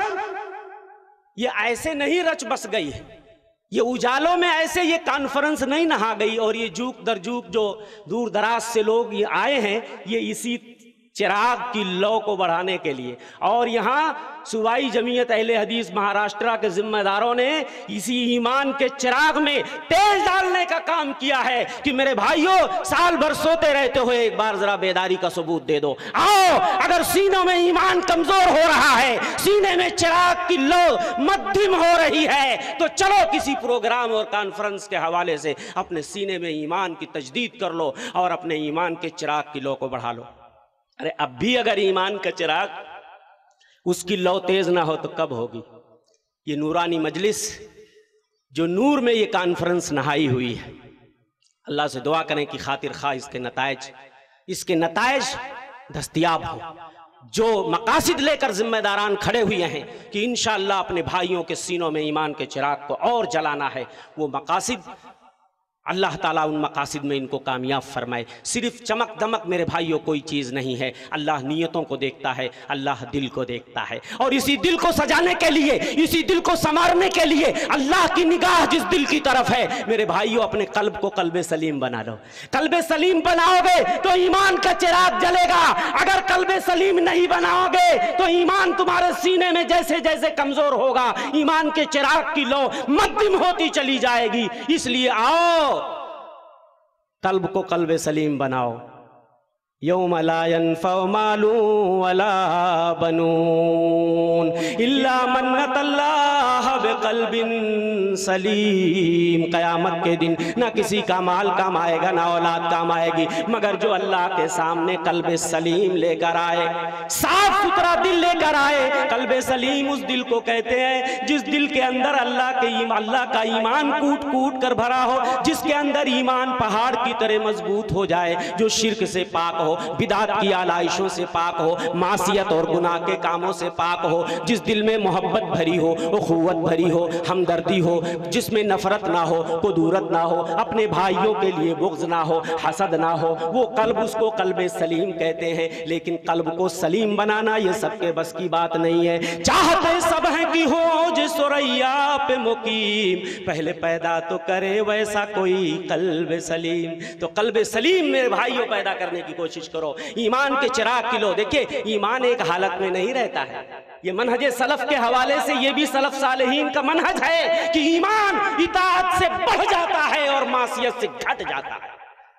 یہ ایسے نہیں رچ بس گئی ہے، یہ اجالوں میں ایسے یہ کانفرنس نہیں نہا گئی، اور یہ جوک در جوک جو دور دراز سے لوگ یہ آئے ہیں یہ اسی چراغ کی لو کو بڑھانے کے لیے، اور یہاں صوبائی جمعیت اہل حدیث مہاراشٹرا کے ذمہ داروں نے اسی ایمان کے چراغ میں تیز ڈالنے کا کام کیا ہے کہ میرے بھائیوں سال بھر سوتے رہتے ہوئے ایک بار ذرا بیداری کا ثبوت دے دو۔ آؤ، اگر سینوں میں ایمان کمزور ہو رہا ہے، سینے میں چراغ کی لو مدھم ہو رہی ہے، تو چلو کسی پروگرام اور کانفرنس کے حوالے سے اپنے سینے میں ایمان کی تجدید کر لو اور اپنے ایمان کے چراغ کی لو کو بڑھا لو۔ ارے اب بھی اگر ایمان کا چراغ اس کی لو تیز نہ ہو تو کب ہوگی؟ یہ نورانی مجلس جو نور میں یہ کانفرنس نہائی ہوئی ہے، اللہ سے دعا کریں کہ خاطر خواہ اس کے نتائج اس کے نتائج دستیاب ہوں۔ جو مقاصد لے کر ذمہ داران کھڑے ہوئے ہیں کہ انشاءاللہ اپنے بھائیوں کے سینوں میں ایمان کے چراغ کو اور جلانا ہے، وہ مقاصد اللہ تعالیٰ ان مقاصد میں ان کو کامیاب فرمائے۔ صرف چمک دمک میرے بھائیوں کوئی چیز نہیں ہے، اللہ نیتوں کو دیکھتا ہے، اللہ دل کو دیکھتا ہے، اور اسی دل کو سجانے کے لیے، اسی دل کو سنوارنے کے لیے اللہ کی نگاہ جس دل کی طرف ہے، میرے بھائیوں اپنے قلب کو قلب سلیم بنا لو۔ قلب سلیم بناؤ گے تو ایمان کا چراغ جلے گا، اگر قلب سلیم نہیں بناؤ گے تو ایمان تمہارے سینے میں جیسے جیسے کمزور ہوگا، ایمان کے چراغ کی لو مدھم ہوتی چلی جائے گی۔ اس لیے آؤ قلب کو قلب سلیم بناؤ۔ یوم لا ينفع مال ولا بنون الا من اتى الله بقلب سلیم۔ قیامت کے دن نہ کسی کا مال کام آئے گا، نہ اولاد کام آئے گی، مگر جو اللہ کے سامنے قلب سلیم لے کر آئے، صاف ستھرا دل لے کر آئے۔ قلب سلیم اس دل کو کہتے ہیں جس دل کے اندر اللہ کے اللہ کا ایمان کوٹ کوٹ کر بھرا ہو، جس کے اندر ایمان پہاڑ کی طرح مضبوط ہو جائے، جو شرک سے پاک ہو، بدعت کی آلائشوں سے پاک ہو، معصیت اور گناہ کے کاموں سے پاک ہو، جس دل میں محبت بھری ہو، اخوت بھری ہو، ہمدردی ہو، جس میں نفرت نہ ہو، قدورت نہ ہو، اپنے بھائیوں کے لیے بغض نہ ہو، حسد نہ ہو، وہ قلب اس کو قلب سلیم کہتے ہیں۔ لیکن قلب کو سلیم بنانا یہ سب کے بس کی بات نہیں ہے۔ چاہتے سب ہیں کہ ہو جس ثریا پہ مقیم، پہلے پیدا تو کرے ویسا کوئی قلب سلیم۔ تو قلب سلیم میرے بھائیوں پیدا کرنے کی کوشش کرو۔ ایمان کے چراغ کی لو۔ دیکھیں ایمان ایک حالت میں نہیں رہتا ہے، یہ منہج سلف کے حوالے سے یہ بھی سلف صالحین کا منہج ہے کہ ایمان اطاعت سے بڑھ جاتا ہے اور معصیت سے گھٹ جاتا ہے۔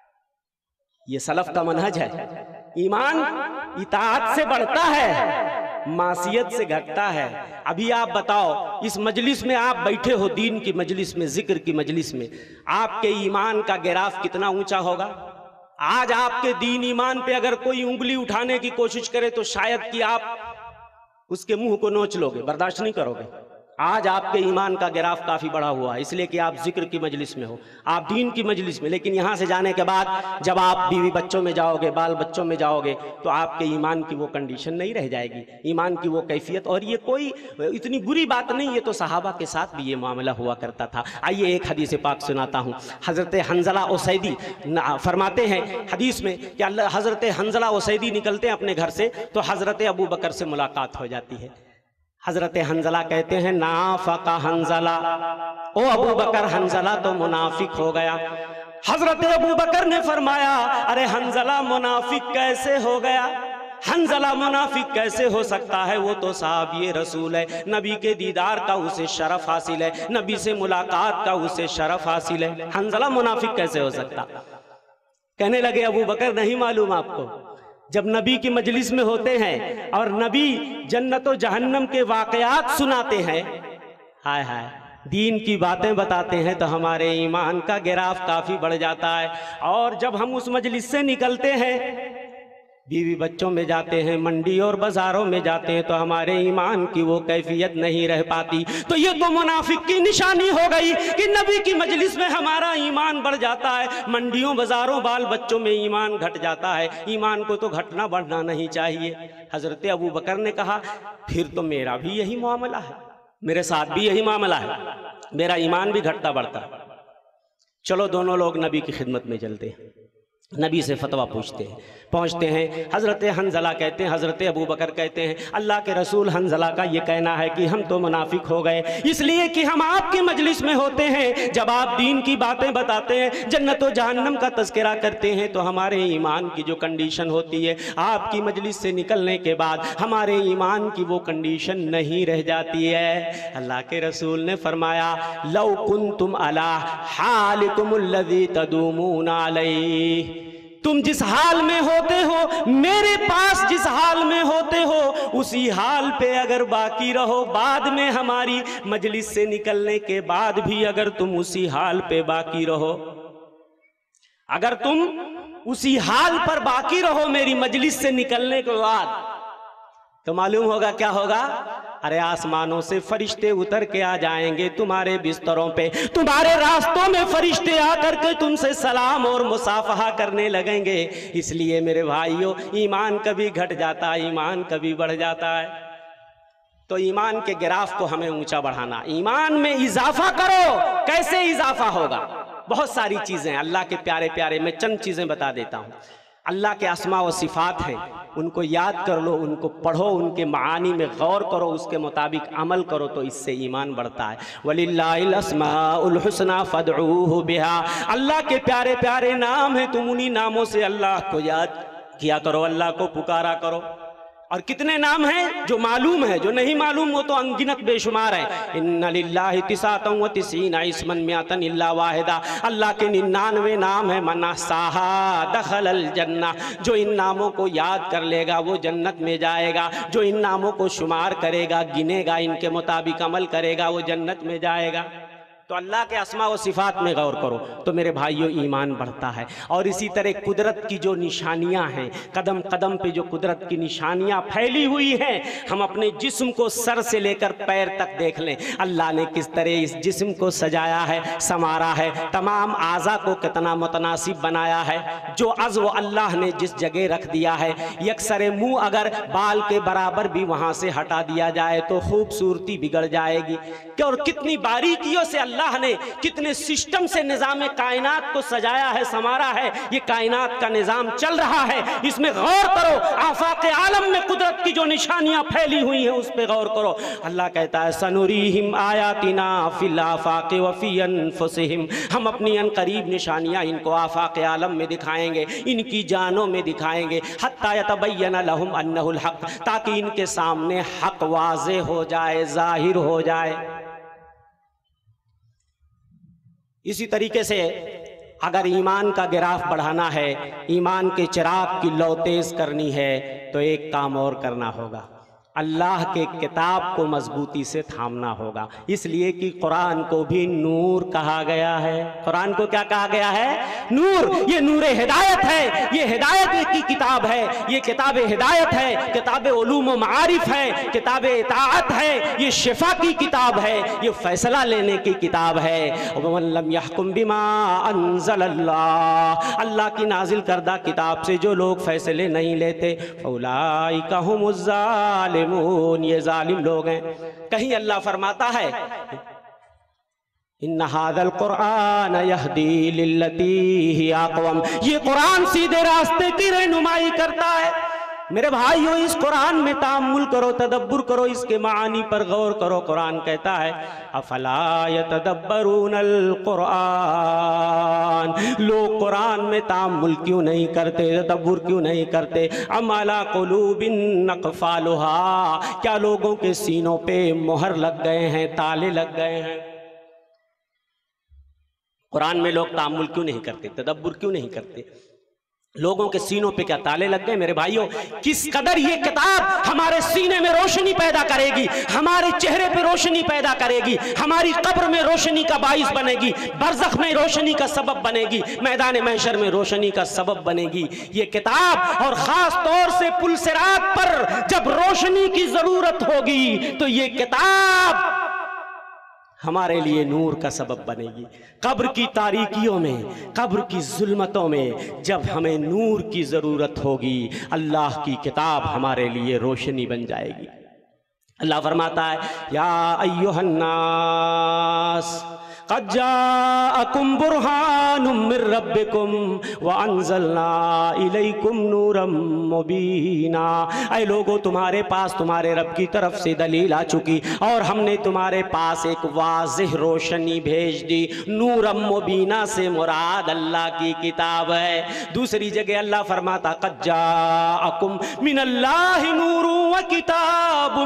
یہ سلف کا منہج ہے، ایمان اطاعت سے بڑھتا ہے، معصیت سے گھٹتا ہے۔ ابھی آپ بتاؤ اس مجلس میں آپ بیٹھے ہو، دین کی مجلس میں، ذکر کی مجلس میں، آپ کے ایمان کا گراف کتنا اونچا ہوگا؟ آج آپ کے دین ایمان پہ اگر کوئی انگلی اٹھانے کی کوشش کرے تو شاید کہ آپ اس کے منہ کو نوچ لو گے، برداشت نہیں کرو گے۔ آج آپ کے ایمان کا گراف کافی بڑا ہوا ہے، اس لیے کہ آپ ذکر کی مجلس میں ہو، آپ دین کی مجلس میں۔ لیکن یہاں سے جانے کے بعد جب آپ بیوی بچوں میں جاؤ گے، بال بچوں میں جاؤ گے، تو آپ کے ایمان کی وہ کنڈیشن نہیں رہ جائے گی، ایمان کی وہ کیفیت۔ اور یہ کوئی اتنی بری بات نہیں، یہ تو صحابہ کے ساتھ بھی یہ معاملہ ہوا کرتا تھا۔ آئیے ایک حدیث پاک سناتا ہوں۔ حضرت حنظلہ اسیدی فرماتے ہیں حدیث میں کہ اللہ حضرت حنظلہ اسیدی نکلتے ہیں اپنے گھر سے تو حضرت ابو بکر سے ملاقات ہو جاتی ہے۔ حضرت حنظلہ کہتے ہیں نافق حنظلہ، او ابو بکر حنظلہ تو منافق ہو گیا۔ حضرت ابو بکر نے فرمایا ارے حنظلہ منافق کیسے ہو گیا؟ حنظلہ منافق کیسے ہو سکتا ہے؟ وہ تو صحابی رسول ہے، نبی کے دیدار کا اسے شرف حاصل ہے، نبی سے ملاقات کا اسے شرف حاصل ہے، حنظلہ منافق کیسے ہو سکتا؟ کہنے لگے ابو بکر نہیں معلوم آپ کو، جب نبی کی مجلس میں ہوتے ہیں اور نبی جنت و جہنم کے واقعات سناتے ہیں، ہائے ہائے دین کی باتیں بتاتے ہیں، تو ہمارے ایمان کا گراف کافی بڑھ جاتا ہے۔ اور جب ہم اس مجلس سے نکلتے ہیں، بیوی بچوں میں جاتے ہیں، منڈی اور بازاروں میں جاتے ہیں تو ہمارے ایمان کی وہ کیفیت نہیں رہ پاتی۔ تو یہ تو منافق کی نشانی ہو گئی کہ نبی کی مجلس میں ہمارا ایمان بڑھ جاتا ہے، منڈیوں بازاروں بال بچوں میں ایمان گھٹ جاتا ہے۔ ایمان کو تو گھٹنا بڑھنا نہیں چاہیے۔ حضرت ابو بکر نے کہا پھر تو میرا بھی یہی معاملہ ہے، میرے ساتھ بھی یہی معاملہ ہے، میرا ایمان بھی گھٹتا بڑھتا۔ چلو دونوں لوگ نبی کی خدمت میں چلتے ہیں، نبی سے فتویٰ پوچھتے ہیں، پہنچتے ہیں۔ حضرت حنظلہ کہتے ہیں، حضرت ابو بکر کہتے ہیں اللہ کے رسول حنظلہ کا یہ کہنا ہے کہ ہم تو منافق ہو گئے، اس لیے کہ ہم آپ کی مجلس میں ہوتے ہیں، جب آپ دین کی باتیں بتاتے ہیں، جنت و جہنم کا تذکرہ کرتے ہیں تو ہمارے ایمان کی جو کنڈیشن ہوتی ہے آپ کی مجلس سے نکلنے کے بعد ہمارے ایمان کی وہ کنڈیشن نہیں رہ جاتی ہے۔ اللہ کے رسول نے فرمایا لو کنتم علی حالکم الذی تدومون علیہ، تم جس حال میں ہوتے ہو، میرے پاس جس حال میں ہوتے ہو، اسی حال پہ اگر باقی رہو، بعد میں ہماری مجلس سے نکلنے کے بعد بھی اگر تم اسی حال پہ باقی رہو، اگر تم اسی حال پر باقی رہو میری مجلس سے نکلنے کے بعد، تو معلوم ہوگا کیا ہوگا؟ ارے آسمانوں سے فرشتے اتر کے آ جائیں گے تمہارے بستروں پہ، تمہارے راستوں میں فرشتے آ کر کے تم سے سلام اور مصافحہ کرنے لگیں گے۔ اس لیے میرے بھائیوں، ایمان کبھی گھٹ جاتا ہے، ایمان کبھی بڑھ جاتا ہے۔ تو ایمان کے گراف کو ہمیں اونچا بڑھانا، ایمان میں اضافہ کرو۔ کیسے اضافہ ہوگا؟ بہت ساری چیزیں، اللہ کے پیارے پیارے میں چند چیزیں بتا دیتا ہوں۔ اللہ کے اسماء و صفات ہیں، ان کو یاد کر لو، ان کو پڑھو، ان کے معانی میں غور کرو، اس کے مطابق عمل کرو تو اس سے ایمان بڑھتا ہے۔ وَلِلَّهِ الْأَسْمَاءُ الْحُسْنَى فَادْعُوهُ بِهَا، اللہ کے پیارے پیارے نام ہیں، تم انہی ناموں سے اللہ کو یاد کیا کرو، اللہ کو پکارا کرو۔ اور کتنے نام ہیں جو معلوم ہے، جو نہیں معلوم وہ تو انگنت بے شمار ہیں۔ ان للہ تسعۃ و تسعین اسما مئۃ الا واحدہ، اللہ کے ننانوے نام ہیں، من احصاها دخل الجنہ، جو ان ناموں کو یاد کر لے گا وہ جنت میں جائے گا، جو ان ناموں کو شمار کرے گا، گنے گا، ان کے مطابق عمل کرے گا وہ جنت میں جائے گا۔ تو اللہ کے اسماء و صفات میں غور کرو تو میرے بھائیوں ایمان بڑھتا ہے۔ اور اسی طرح قدرت کی جو نشانیاں ہیں، قدم قدم پہ جو قدرت کی نشانیاں پھیلی ہوئی ہیں، ہم اپنے جسم کو سر سے لے کر پیر تک دیکھ لیں، اللہ نے کس طرح اس جسم کو سجایا ہے، سنوارا ہے، تمام اعضاء کو کتنا متناسب بنایا ہے، جو عضو اللہ نے جس جگہ رکھ دیا ہے، یکسر منہ اگر بال کے برابر بھی وہاں سے ہٹا دیا جائے تو خوبصورتی بگڑ جائے گی، کہ اور کتنی باریکیوں سے اللہ اللہ نے کتنے سسٹم سے نظام کائنات کو سجایا ہے، سنوارا ہے۔ یہ کائنات کا نظام چل رہا ہے، اس میں غور کرو۔ آفاق عالم میں قدرت کی جو نشانیاں پھیلی ہوئی ہیں اس پہ غور کرو۔ اللہ کہتا ہے سنوریہم آیاتنا فی الآفاق وفی انفسہم، ہم اپنی ان قریب نشانیاں ان کو آفاق عالم میں دکھائیں گے، ان کی جانوں میں دکھائیں گے، حتی یتبین لہم انہ الحق، تاکہ ان کے سامنے حق واضح ہو جائے، ظاہر ہو جائے۔ اسی طریقے سے اگر ایمان کا گراف بڑھانا ہے، ایمان کے چراغ کی لو تیز کرنی ہے تو ایک کام اور کرنا ہوگا، اللہ کے کتاب کو مضبوطی سے تھامنا ہوگا، اس لیے کہ قرآن کو بھی نور کہا گیا ہے۔ قرآن کو کیا کہا گیا ہے؟ نور۔ یہ نور ہدایت ہے، یہ ہدایت کی کتاب ہے، یہ کتاب ہدایت ہے، کتاب علوم و معارف ہے، کتاب اطاعت ہے، یہ شفا کی کتاب ہے، یہ فیصلہ لینے کی کتاب ہے۔ وَمَن لَّمْ يَحْكُم بِمَا أَنزَلَ اللَّهُ، اللہ کی نازل کردہ کتاب سے جو لوگ فیصلے نہیں لیتے، فَأُولَٰئِكَ هُمُ الظَّالِمُونَ، یہ ظالم لوگ ہیں۔ کہیں اللہ فرماتا ہے ان ھذا القرآن یہدی للتی ہی اقوم، یہ قرآن سیدھے راستے کی رہنمائی کرتا ہے۔ میرے بھائیو اس قرآن میں تأمل کرو، تدبر کرو، اس کے معانی پر غور کرو۔ قرآن کہتا ہے افلا یتدبرون القرآن، لوگ قرآن میں تأمل کیوں نہیں کرتے، تدبر کیوں نہیں کرتے؟ ام علی قلوب اقفالها، کیا لوگوں کے سینوں پہ مہر لگ گئے ہیں، تالے لگ گئے ہیں؟ قرآن میں لوگ تأمل کیوں نہیں کرتے، تدبر کیوں نہیں کرتے؟ लोगों के सीनों पे क्या ताले लग गए मेरे भाइयों। किस कदर ये किताब हमारे सीने में रोशनी पैदा करेगी, हमारे चेहरे पे रोशनी पैदा करेगी, हमारी कब्र में रोशनी का बाइस बनेगी, बरज़ख में रोशनी का सबब बनेगी, मैदान महशर में रोशनी का सबब बनेगी ये किताब। और खास तौर से पुलसिरात पर जब रोशनी की जरूरत होगी तो ये किताब हमारे लिए नूर का सबब बनेगी। कब्र की तारीकियों में, कब्र की जुल्मतों में जब हमें नूर की ज़रूरत होगी, अल्लाह की किताब हमारे लिए रोशनी बन जाएगी। अल्लाह फरमाता है, या अय्युहन्नास क़द जाअकुम बुरहानुम मिर रब्बिकुम व अंज़लना इलैकुम नूरम मुबीना। ऐ लोगो, तुम्हारे पास तुम्हारे रब की तरफ से दलील आ चुकी और हमने तुम्हारे पास एक वाज़िह रोशनी भेज दी। नूरम मुबीना से मुराद अल्लाह की किताब है। दूसरी जगह अल्लाह फरमाता, क़द जाअकुम मिनल्लाहि नूरुन व किताबुम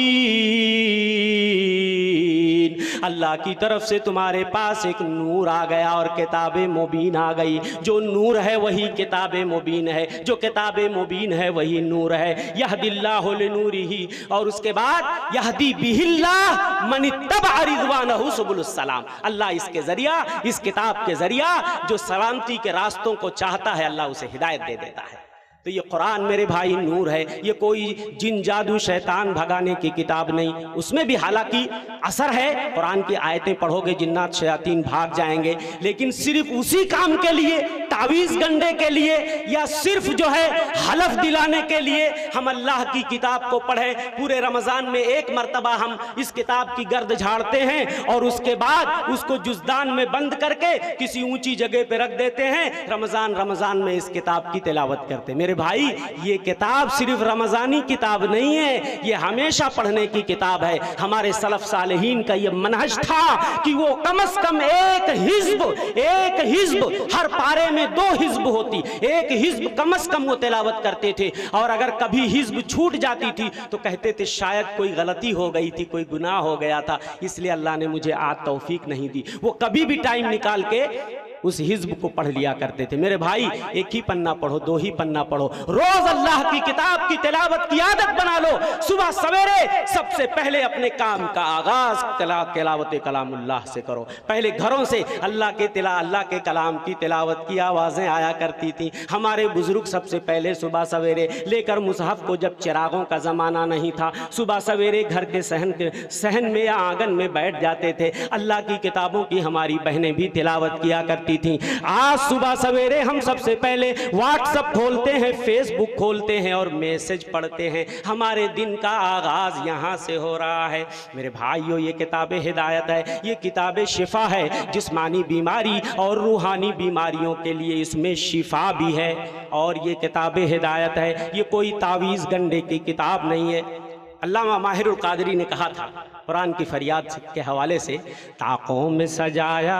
मुबीन। अल्लाह की तरफ से तुम्हारे पास एक नूर आ गया और किताब मुबीन आ गई। जो नूर है वही किताब मुबीन है, जो किताब मुबीन है वही नूर है। यहदिल्लाहु लिनूरिही, और उसके बाद यहदी बिहिल्लाह मन इत्तबअ रिज़वानहु सुबुलुस सलाम। अल्लाह इसके जरिया, इस किताब के जरिया जो सलामती के रास्तों को चाहता है अल्लाह उसे हिदायत दे देता है। तो ये कुरान मेरे भाई नूर है, ये कोई जिन जादू शैतान भगाने की किताब नहीं। उसमें भी हालांकि असर है, कुरान की आयतें पढ़ोगे जिन्नात शयातीन भाग जाएंगे, लेकिन सिर्फ उसी काम के लिए, तावीज़ गंडे के लिए या सिर्फ जो है हलफ दिलाने के लिए हम अल्लाह की किताब को पढ़े। पूरे रमज़ान में एक मरतबा हम इस किताब की गर्द झाड़ते हैं और उसके बाद उसको जुज़दान में बंद करके किसी ऊंची जगह पे रख देते हैं। रमज़ान रमज़ान में इस किताब की तिलावत करते हैं। मेरे भाई, ये किताब सिर्फ रमजानी किताब नहीं है, ये हमेशा पढ़ने की किताब है। हमारे सलफ सालेहीन का ये मनहज था कि वो कम से कम एक हिज्ब, एक हिज्ब, हर पारे में दो हिज्ब होती, एक हिज्ब कम से कम वो तिलावत करते थे। और अगर कभी हिज्ब छूट जाती थी तो कहते थे शायद कोई गलती हो गई थी, कोई गुनाह हो गया था, इसलिए अल्लाह ने मुझे आज तौफीक नहीं दी। वो कभी भी टाइम निकाल के उस हिज्ब को पढ़ लिया करते थे। मेरे भाई, एक ही पन्ना पढ़ो, दो ही पन्ना पढ़ो, रोज अल्लाह की किताब की तिलावत की आदत बना लो। सुबह सवेरे सबसे पहले अपने काम का आगाज तिलावत कलामुल्लाह से करो। पहले घरों से अल्लाह के तिला अल्लाह के कलाम की तिलावत की आवाज़ें आया करती थी। हमारे बुजुर्ग सबसे पहले सुबह सवेरे लेकर मुसहफ को, जब चिरागों का ज़माना नहीं था, सुबह सवेरे घर के सहन के सहन में या आंगन में बैठ जाते थे। अल्लाह की किताबों की हमारी बहनें भी तिलावत किया करती थी। आज सुबह सवेरे हम सबसे पहले व्हाट्सएप खोलते हैं, फेसबुक खोलते हैं और मैसेज पढ़ते हैं। हमारे दिन का आगाज यहाँ से हो रहा है। मेरे भाइयों, ये किताब हिदायत है, ये किताब शिफा है। जिस्मानी बीमारी और रूहानी बीमारियों के लिए इसमें शिफा भी है। और ये किताब हिदायत है, ये कोई तावीज़ गंडे की किताब नहीं है। अल्लामा माहिरुल कादरी ने कहा था कुरान की फरियाद के हवाले से, ताकों में सजाया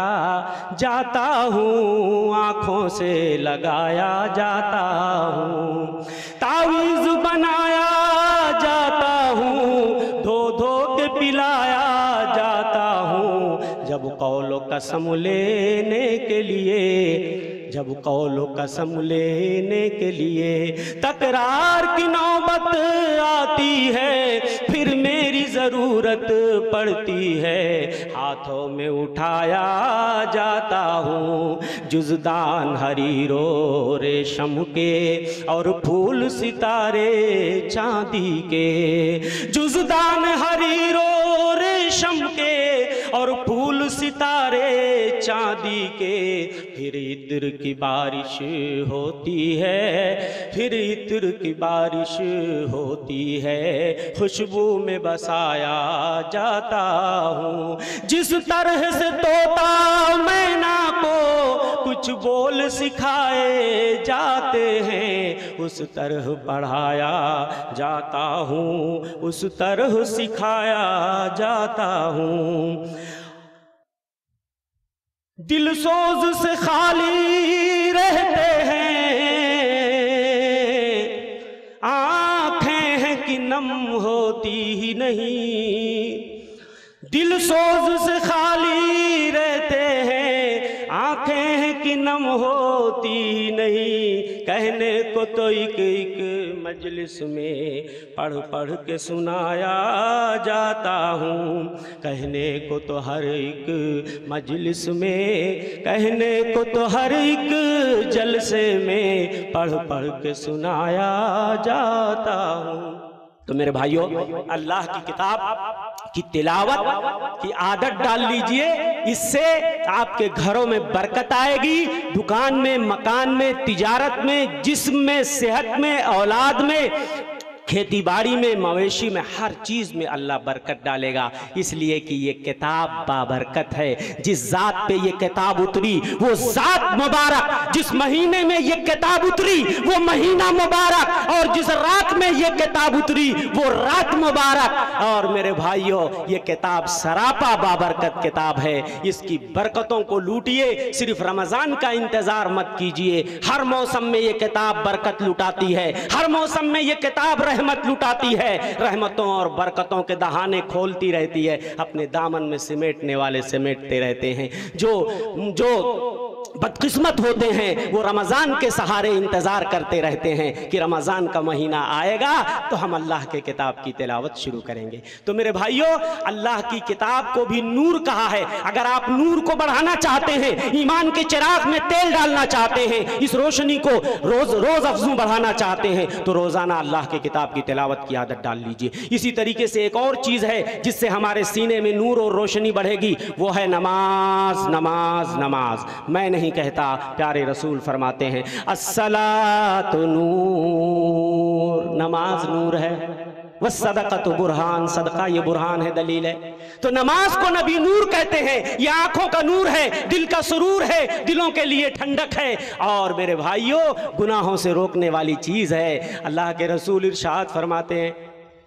जाता हूँ, आँखों से लगाया जाता हूँ, तावीज़ बनाया जाता हूँ, धो धो के पिलाया जाता हूँ। जब कौलो कसम लेने के लिए जब कौलो कसम लेने के लिए तकरार की नौबत आती है, फिर मेरी ज़रूरत पड़ती है, हाथों में उठाया जाता हूँ, जुज़दान हरीरो रेशम के और फूल सितारे चांदी के, जुज़दान हरीरो रेशम के और फूल सितारे चांदी के। फिर इत्र की बारिश होती है, फिर इत्र की बारिश होती है, खुशबू में बसाया जाता हूँ। जिस तरह से तोता मैना को कुछ बोल सिखाए जाते हैं, उस तरह पढ़ाया जाता हूँ, उस तरह सिखाया जाता हूँ। दिल सोज से खाली रहते हैं, आँखें हैं कि नम होती ही नहीं। दिल सोज से खाली रहते हैं, आँखें हैं کی نم ہوتی نہیں، کہنے کو تو ایک ایک مجلس میں پڑھ پڑھ کے سنایا جاتا ہوں، کہنے کو تو ہر ایک مجلس میں، کہنے کو تو ہر ایک جلسے میں پڑھ پڑھ کے سنایا جاتا ہوں۔ تو میرے بھائیوں، اللہ کی کتاب کی تلاوت کی عادت ڈال لیجئے، اس سے آپ کے گھروں میں برکت آئے گی، دکان میں، مکان میں، تجارت میں، جسم میں، صحت میں، اولاد میں، کھیتی باڑی میں، مویشی میں، ہر چیز میں اللہ برکت ڈالے گا، اس لیے کہ یہ کتاب بابرکت ہے۔ جس ذات پہ یہ کتاب اتری وہ ذات مبارک، جس مہینے میں یہ کتاب اتری وہ مہینہ مبارک، اور جس رات میں یہ کتاب اتری وہ رات مبارک۔ اور میرے بھائیوں، یہ کتاب سراپا بابرکت کتاب ہے، اس کی برکتوں کو لوٹیے، صرف رمضان کا انتظار مت کیجئے، ہر موسم میں یہ کتاب برکت لوٹاتی ہے، ہر موسم میں یہ کتاب رحمت لوٹاتی ہے، رحمتوں اور برکتوں کے دہانے کھولتی رہتی ہے، اپنے دامن میں سمیٹنے والے سمیٹتے رہتے ہیں۔ جو جو بدقسمت ہوتے ہیں وہ رمضان کے سہارے انتظار کرتے رہتے ہیں کہ رمضان کا مہینہ آئے گا تو ہم اللہ کے کتاب کی تلاوت شروع کریں گے۔ تو میرے بھائیوں، اللہ کی کتاب کو بھی نور کہا ہے۔ اگر آپ نور کو بڑھانا چاہتے ہیں، ایمان کے چراغ میں تیل ڈالنا چاہتے ہیں، اس روشنی کو روز روز افزوں بڑھانا چاہتے ہیں، تو روزانہ اللہ کے کتاب کی تلاوت کی عادت ڈال لیجئے۔ اسی طریقے سے ایک اور چیز ہے جس سے ہمارے سینے میں نور اور روشنی بڑھے گی، وہ ہے نماز، نماز، نماز۔ میں نہیں کہتا، پیارے رسول فرماتے ہیں الصلاۃ نور، نماز نور ہے، والصدقۃ برہان، صدقہ یہ برہان ہے، دلیل ہے۔ تو نماز کو نبی نور کہتے ہیں، یہ آنکھوں کا نور ہے، دل کا سرور ہے، دلوں کے لیے ٹھنڈک ہے، اور میرے بھائیوں گناہوں سے روکنے والی چیز ہے۔ اللہ کے رسول ارشاد فرماتے ہیں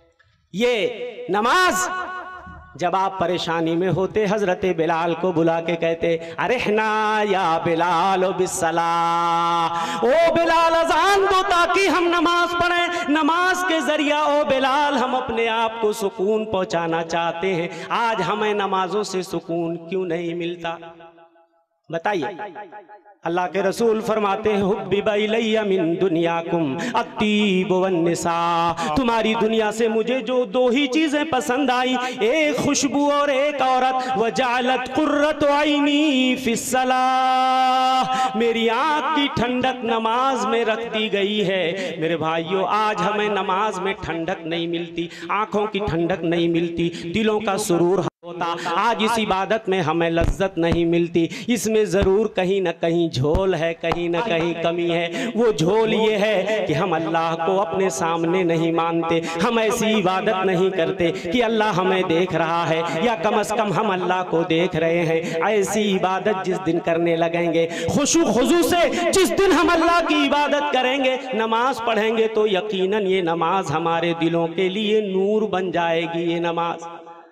یہ نماز، جب آپ پریشانی میں ہوتے حضرت بلال کو بلا کے کہتے ارحنا یا بلال بالصلاۃ، او بلال اذان دو تاکہ ہم نماز پڑھیں، نماز کے ذریعہ او بلال ہم اپنے آپ کو سکون پہنچانا چاہتے ہیں۔ آج ہمیں نمازوں سے سکون کیوں نہیں ملتا؟ بتائیے۔ اللہ کے رسول فرماتے ہیں حبب الی من دنیاکم الطیب والنساء، تمہاری دنیا سے مجھے جو دو ہی چیزیں پسند آئیں، ایک خوشبو اور ایک عورت، وجعلت قرۃ عینی فی الصلاۃ، میری آنکھ کی ٹھنڈک نماز میں رکھ دی گئی ہے۔ میرے بھائیوں، آج ہمیں نماز میں ٹھنڈک نہیں ملتی، آنکھوں کی ٹھنڈک نہیں ملتی، دلوں کا سرور ہوتا، آج اس عبادت میں ہمیں لذت نہیں ملتی، اس میں ضرور کہیں نہ کہیں جھول ہے، کہیں نہ کہیں کمی ہے۔ وہ جھول یہ ہے کہ ہم اللہ کو اپنے سامنے نہیں مانتے، ہم ایسی عبادت نہیں کرتے کہ اللہ ہمیں دیکھ رہا ہے، یا کم از کم ہم اللہ کو دیکھ رہے ہیں۔ ایسی عبادت جس دن کرنے لگیں گے، خشوع خضوع سے جس دن ہم اللہ کی عبادت کریں گے، نماز پڑھیں گے، تو یقیناً یہ نماز ہمارے دلوں کے لیے نور بن جائے گی۔ یہ نماز،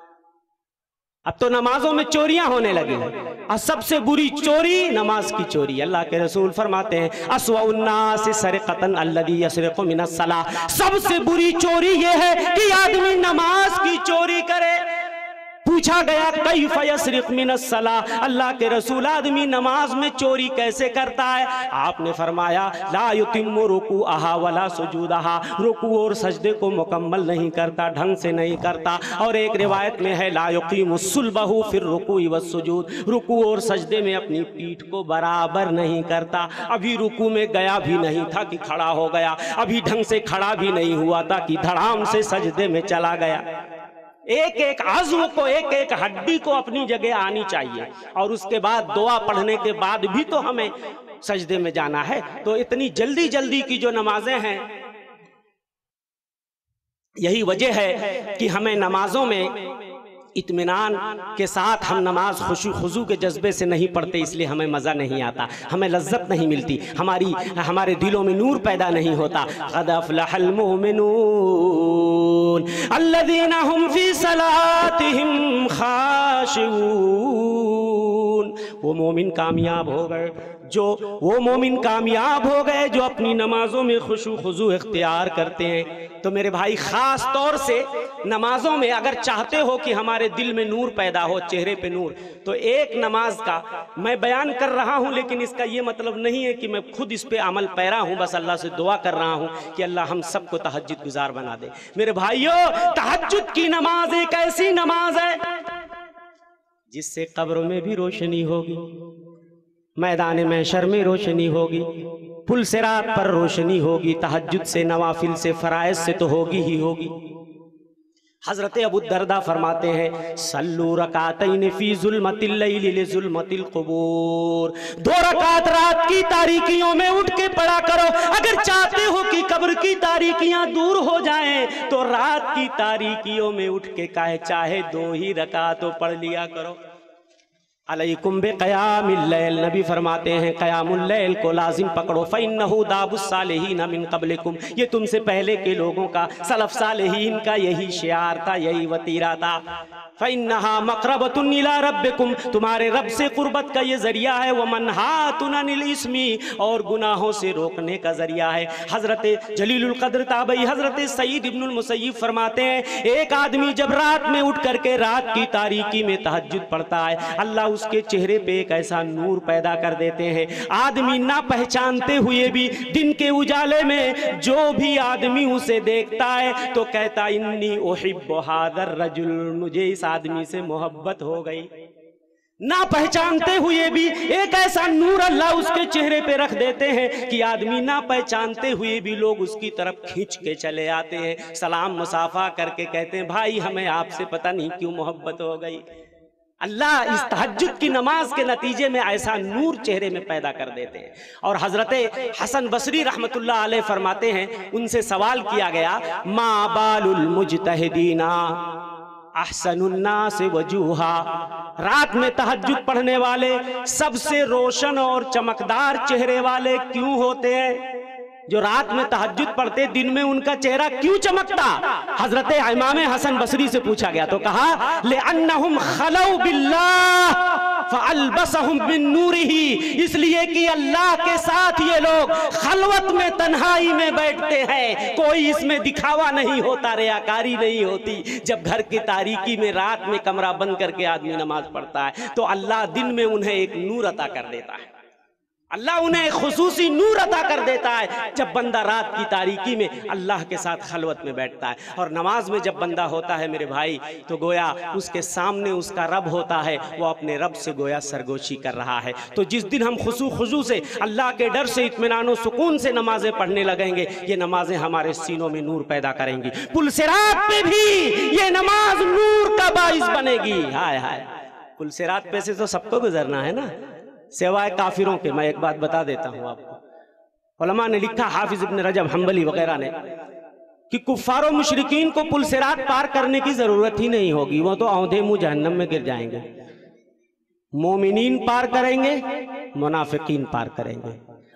اب تو نمازوں میں چوریاں ہونے لگی ہیں، اور سب سے بری چوری نماز کی چوری۔ اللہ کے رسول فرماتے ہیں اسوأ الناس سرقۃ الذی یسرق من الصلاۃ، سب سے بری چوری یہ ہے کہ آدمی نماز کی چوری کرے۔ پوچھا گیا کیف یسرق من الصلاۃ، اللہ کے رسول آدمی نماز میں چوری کیسے کرتا ہے؟ آپ نے فرمایا لا یتم رکوعہا ولا سجودہا، رکوع اور سجدے کو مکمل نہیں کرتا، ڈھنگ سے نہیں کرتا۔ اور ایک روایت میں ہے لا یقیم صلبہ فی الرکوع والسجود، رکوع اور سجدے میں اپنی پیٹھ کو برابر نہیں کرتا۔ ابھی رکوع میں گیا بھی نہیں تھا کہ کھڑا ہو گیا، ابھی ڈھنگ سے کھڑا بھی نہیں ہوا تھا کہ دھڑام سے سجدے میں چلا گیا۔ ایک ایک عضو کو، ایک ایک ہڈی کو اپنی جگہ آنی چاہیے، اور اس کے بعد دعا پڑھنے کے بعد بھی تو ہمیں سجدے میں جانا ہے۔ تو اتنی جلدی جلدی کی جو نمازیں ہیں، یہی وجہ ہے کہ ہمیں نمازوں میں اطمینان کے ساتھ ہم نماز خشوع خضوع کے جذبے سے نہیں پڑھتے، اس لیے ہمیں مزہ نہیں آتا، ہمیں لذت نہیں ملتی، ہماری ہمارے دلوں میں نور پیدا نہیں ہوتا۔ قد افلح المؤمنون الذین هم فی صلاتهم خاشعون، वो मोमिन कामयाब हो गए, जो वो मोमिन कामयाब हो गए जो अपनी नमाजों में खुशू खुजू इख्तियार करते हैं। तो मेरे भाई खास तौर से नमाजों में अगर चाहते हो कि हमारे दिल में नूर पैदा हो, चेहरे पे नूर, तो एक नमाज का मैं बयान कर रहा हूं, लेकिन इसका ये मतलब नहीं है कि मैं खुद इस पे अमल पैरा हूं, बस अल्लाह से दुआ कर रहा हूं कि अल्लाह हम सबको तहज्जुद गुजार बना दे। मेरे भाइयों, तहज्जुद की नमाज एक ऐसी नमाज है जिससे कब्र में भी रोशनी होगी, मैदान महशर में रोशनी होगी, पुल सिरात पर रोशनी होगी, तहज्जुद से, नवाफिल से, फराइज से तो होगी ही होगी। हजरत अबू दरदा फरमाते हैं, सल्लू रकातैन फी जुल्मतिल लैली लिजुल्मतिल कुबूर, दो रकात रात की तारीकियों में उठ के पढ़ा करो। अगर चाहते हो कि कब्र की तारीकियां दूर हो जाएं तो रात की तारीकियों में उठ के काहे चाहे दो ही रकातों पढ़ लिया करो। अलैकुम बिक़यामिल लैल, नबी फरमाते हैं क़यामुल लैल को लाजिम पकड़ो। फ़इन्नहु दाबुस सालिहीन मिन क़ब्लिकुम, ये तुमसे पहले के लोगों का, सलफ़ सालिहीन का यही शियार था, यही वतीरा था। फ़इन्नहा मक़रबतुन इला रब्बिकुम, तुम्हारे रब से कुर्बत का ये ज़रिया है। व मनहातुन अनिल इस्मी, और गुनाहों से रोकने का ज़रिया है। हज़रत जलीलुल क़द्र ताबई हज़रत सईद इब्नुल मुसय्यिब फरमाते हैं, एक आदमी जब रात में उठ करके रात की तारीकी में तहज्जुद पढ़ता है, अल्लाह उसके चेहरे पे एक ऐसा नूर पैदा कर देते हैं, आदमी ना पहचानते हुए भी दिन के उजाले में जो भी आदमी उसे देखता है तो कहता इन्नी उहिब्बु हादर रजुल, मुझे इस आदमी से मोहब्बत हो गई। ना पहचानते हुए भी एक ऐसा नूर अल्लाह उसके चेहरे पे रख देते हैं कि आदमी ना पहचानते हुए भी लोग उसकी तरफ खींच के चले आते हैं, सलाम मुसाफा करके कहते हैं भाई हमें आपसे पता नहीं क्यों मोहब्बत हो गई। अल्लाह इस तहज्जुद की नमाज के नतीजे में ऐसा नूर चेहरे में पैदा कर देते हैं। और हजरत हसन बसरी रहमतुल्लाह अलैह फरमाते हैं, उनसे सवाल किया गया, मा बालुल मुजतहिदीना अहसनुन्नास वजूहा, रात में तहज्जुद पढ़ने वाले सबसे रोशन और चमकदार चेहरे वाले क्यों होते हैं? जो रात में तहज्जुद पढ़ते दिन में उनका चेहरा क्यों चमकता? हजरत इमाम हसन बसरी से पूछा गया तो कहा, लिअन्नहुम खलौ बिल्लाह फअल्बसहुम बिन नूरिही, इसलिए कि अल्लाह के साथ ये लोग खलवत में तन्हाई में बैठते हैं, कोई इसमें दिखावा नहीं होता, रियाकारी नहीं होती। जब घर की तारीकी में रात में कमरा बंद करके आदमी नमाज पढ़ता है तो अल्लाह दिन में उन्हें एक नूर अता कर देता है, अल्लाह उन्हें एक खुसूसी नूर अता कर देता है जब बंदा रात की तारीकी में अल्लाह के साथ खलवत में बैठता है। और नमाज में जब बंदा होता है मेरे भाई तो गोया उसके सामने उसका रब होता है, वो अपने रब से गोया सरगोशी कर रहा है। तो जिस दिन हम खुशू खुजू से अल्लाह के डर से इत्मीनान सुकून से नमाजें पढ़ने लगेंगे, ये नमाजें हमारे सीनों में नूर पैदा करेंगी। पुल सिरात पे भी ये नमाज नूर का बाइस बनेगी। हाय हाय, पुल सिरात पे से तो सबको गुजरना है ना, सिवाय काफिरों के। मैं एक बात बता देता हूं आपको, उलमा ने लिखा, हाफिज इब्न रजब हम्बली वगैरह ने, कि कुफ्फारों मुशरिकीन को पुल सिरात पार करने की जरूरत ही नहीं होगी, वो तो औंधे मुंह जहन्नम में गिर जाएंगे। मोमिनीन पार करेंगे, मुनाफिकीन पार करेंगे,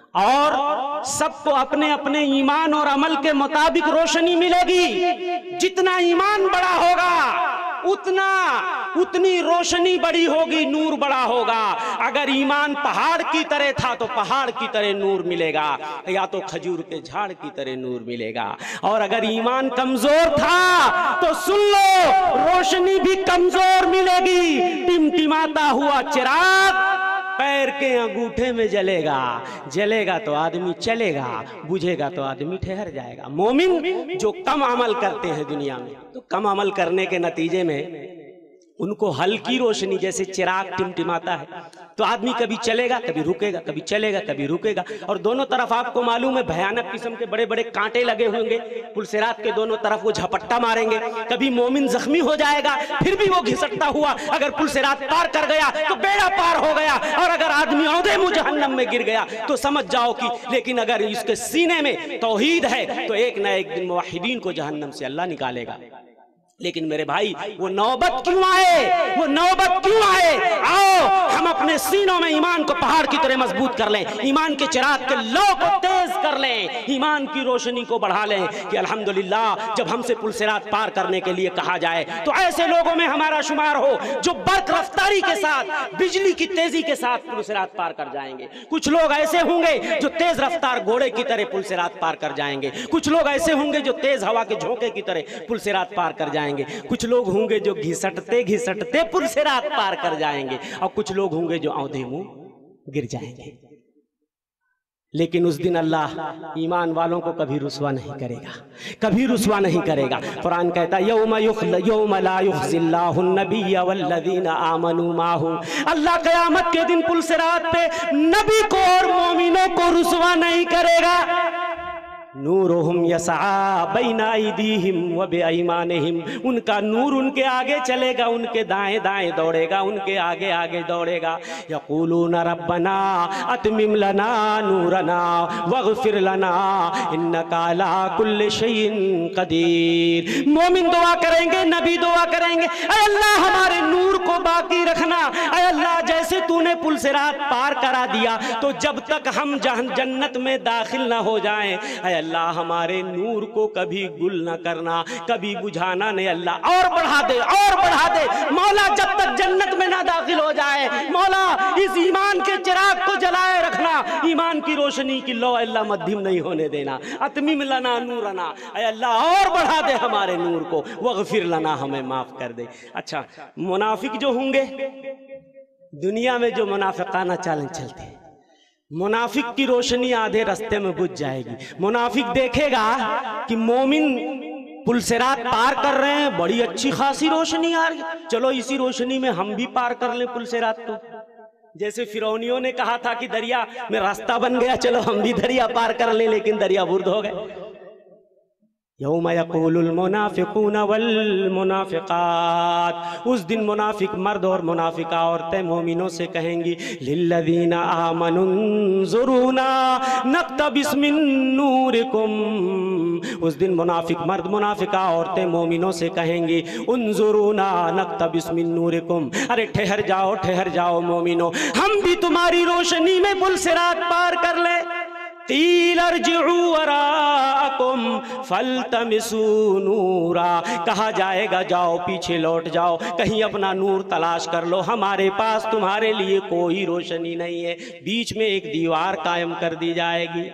और सबको अपने अपने ईमान और अमल के मुताबिक रोशनी मिलेगी। जितना ईमान बड़ा होगा उतना उतनी रोशनी बड़ी होगी, नूर बड़ा होगा। अगर ईमान पहाड़ की तरह था तो पहाड़ की तरह नूर मिलेगा, या तो खजूर के झाड़ की तरह नूर मिलेगा। और अगर ईमान कमजोर था तो सुन लो, रोशनी भी कमजोर मिलेगी। टिमटिमाता हुआ चिराग पैर के अंगूठे में जलेगा, जलेगा तो आदमी चलेगा, बुझेगा तो आदमी ठहर जाएगा। मोमिन जो कम अमल करते हैं दुनिया में, तो कम अमल करने के नतीजे में उनको हल्की रोशनी जैसे चिराग टिमटिमाता है तो आदमी कभी चलेगा कभी रुकेगा, कभी चलेगा कभी रुकेगा। और दोनों तरफ आपको मालूम है भयानक किस्म के बड़े बड़े कांटे लगे होंगे, पुलसिरात के दोनों तरफ वो झपट्टा मारेंगे, कभी मोमिन जख्मी हो जाएगा फिर भी वो घिसटता हुआ अगर पुलसिरात पार कर गया तो बेड़ा पार हो गया, और अगर आदमी औंधे मुंह जहन्नम में गिर गया तो समझ जाओ कि। लेकिन अगर इसके सीने में तौहीद है तो एक न एक दिन मुवहिदीन को जहन्नम से अल्लाह निकालेगा। लेकिन मेरे भाई वो नौबत क्यों आए, वो नौबत क्यों आए? आओ हम अपने اپنے سینوں میں ایمان کو پہاڑ کی طرح مضبوط کر لیں، ایمان کے چراغ کے لو کو تیز کر لیں، ایمان کی روشنی کو بڑھا لیں کہ الحمدللہ جب ہم سے پل صراط پار کرنے کے لیے کہا جائے تو ایسے لوگوں میں ہمارا شمار ہو جو برق رفتاری کے ساتھ، بجلی کی تیزی کے ساتھ پل صراط پار کر جائیں گے۔ کچھ لوگ ایسے ہوں گے جو تیز رفتار گھوڑے کی طرح پل صراط پار کر جائیں گے، کچھ لوگ ایسے ہوں گے جو تیز ہوا کے جھونکے کی طرح پل صراط پار کر جائیں گے، کچھ لوگ ہوں گے جو گھسٹتے گھسٹتے پل صراط پار کر جائیں گے، اور کچھ لوگ ہوں گے جو آندھے منہ گر جائیں گے۔ لیکن اس دن اللہ ایمان والوں کو کبھی رسوا نہیں کرے گا، کبھی رسوا نہیں کرے گا۔ قرآن کہتا ہے یوم یخل یوم لا یخزی اللہ النبی والذین آمنوا معہ، اللہ قیامت کے دن پل صراط پہ نبی کو اور مومنوں کو رسوا نہیں کرے گا۔ نورہم یسعی بین ایدیہم و بایمانہم، ان کا نور ان کے آگے چلے گا، ان کے دائیں دائیں دوڑے گا، ان کے آگے آگے دوڑے گا۔ یقولون ربنا اتمم لنا نورنا واغفر لنا انک علی کل شیء قدیر۔ مومن دعا کریں گے، نبی دعا کریں گے، اے اللہ ہمارے نور کو باقی رکھنا، اے اللہ جیسے تو نے پل صراط پار کرا دیا تو جب تک ہم جنت میں داخل نہ ہو جائیں، اے اللہ ہمارے نور کو کبھی گل نہ کرنا، کبھی بجھانا نہیں، اللہ اور بڑھا دے اور بڑھا دے مولا، جب تک جنت میں نہ داخل ہو جائے مولا اس ایمان کے چراغ کو جلائے رکھنا، ایمان کی روشنی کی لو اللہ مدھم نہیں ہونے دینا۔ اتمم لنا نورنا، اے اللہ اور بڑھا دے ہمارے نور کو، واغفر لنا ہمیں معاف کر دے۔ اچھا منافق جو ہوں گے دنیا میں، جو منافقانہ چالیں چلتے ہیں، منافق کی روشنی آدھے رستے میں بجھ جائے گی۔ منافق دیکھے گا کہ مومن پل صراط پار کر رہے ہیں، بڑی اچھی خاصی روشنی آ رہی ہے، چلو اسی روشنی میں ہم بھی پار کر لیں پل صراط کو۔ جیسے فرعونیوں نے کہا تھا کہ دریا میں راستہ بن گیا، چلو ہم بھی دریا پار کر لیں، لیکن دریا برد ہو گئے۔ یوم یقول المنافقون والمنافقات، اس دن منافق مرد اور منافقہ عورتیں مومنوں سے کہیں گی للذین آمنوا انظرونا نقتبس من نورکم، اس دن منافق مرد منافقہ عورتیں مومنوں سے کہیں گی انظرونا نقتبس من نورکم، ارے ٹھہر جاؤ ٹھہر جاؤ مومنوں، ہم بھی تمہاری روشنی میں پل صراط پار کر لیں۔ قیل ارجعوا وراءکم فالتمسوا نورا، کہا جائے گا جاؤ پیچھے لوٹ جاؤ، کہیں اپنا نور تلاش کر لو، ہمارے پاس تمہارے لیے کوئی روشنی نہیں ہے۔ بیچ میں ایک دیوار قائم کر دی جائے گی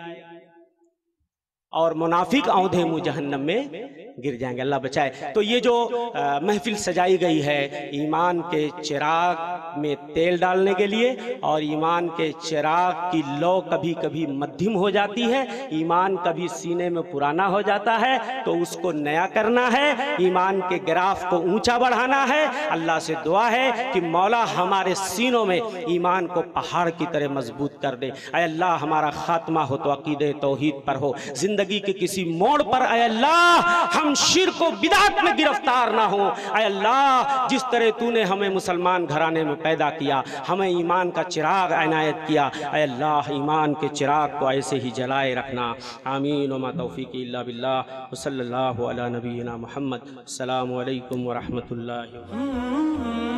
اور منافق آندھے منہ جہنم میں گر جائیں گے، اللہ بچائے۔ تو یہ جو محفل سجائی گئی ہے ایمان کے چراغ میں تیل ڈالنے کے لیے، اور ایمان کے چراغ کی لو کبھی کبھی مدھم ہو جاتی ہے، ایمان کبھی سینے میں پرانا ہو جاتا ہے تو اس کو نیا کرنا ہے، ایمان کے گراف کو اونچا بڑھانا ہے۔ اللہ سے دعا ہے کہ مولا ہمارے سینوں میں ایمان کو پہاڑ کی طرح مضبوط کر دے۔ اے اللہ ہمارا خاتمہ ہو تو عقیدہ توحید پر ہو، زندگی کے کسی موڑ پر اے اللہ ہم شرک و بدعت میں گرفتار نہ ہوں۔ اے اللہ جس طرح تو نے ہمیں مسلمان گھرانے میں پیدا کیا، ہمیں ایمان کا چراغ عنایت کیا، اے اللہ ایمان کے چراغ کو ایسے ہی جلائے رکھنا۔ آمین وما توفیقی الا باللہ وصلی اللہ علی نبینا محمد۔ السلام علیکم ورحمۃ اللہ۔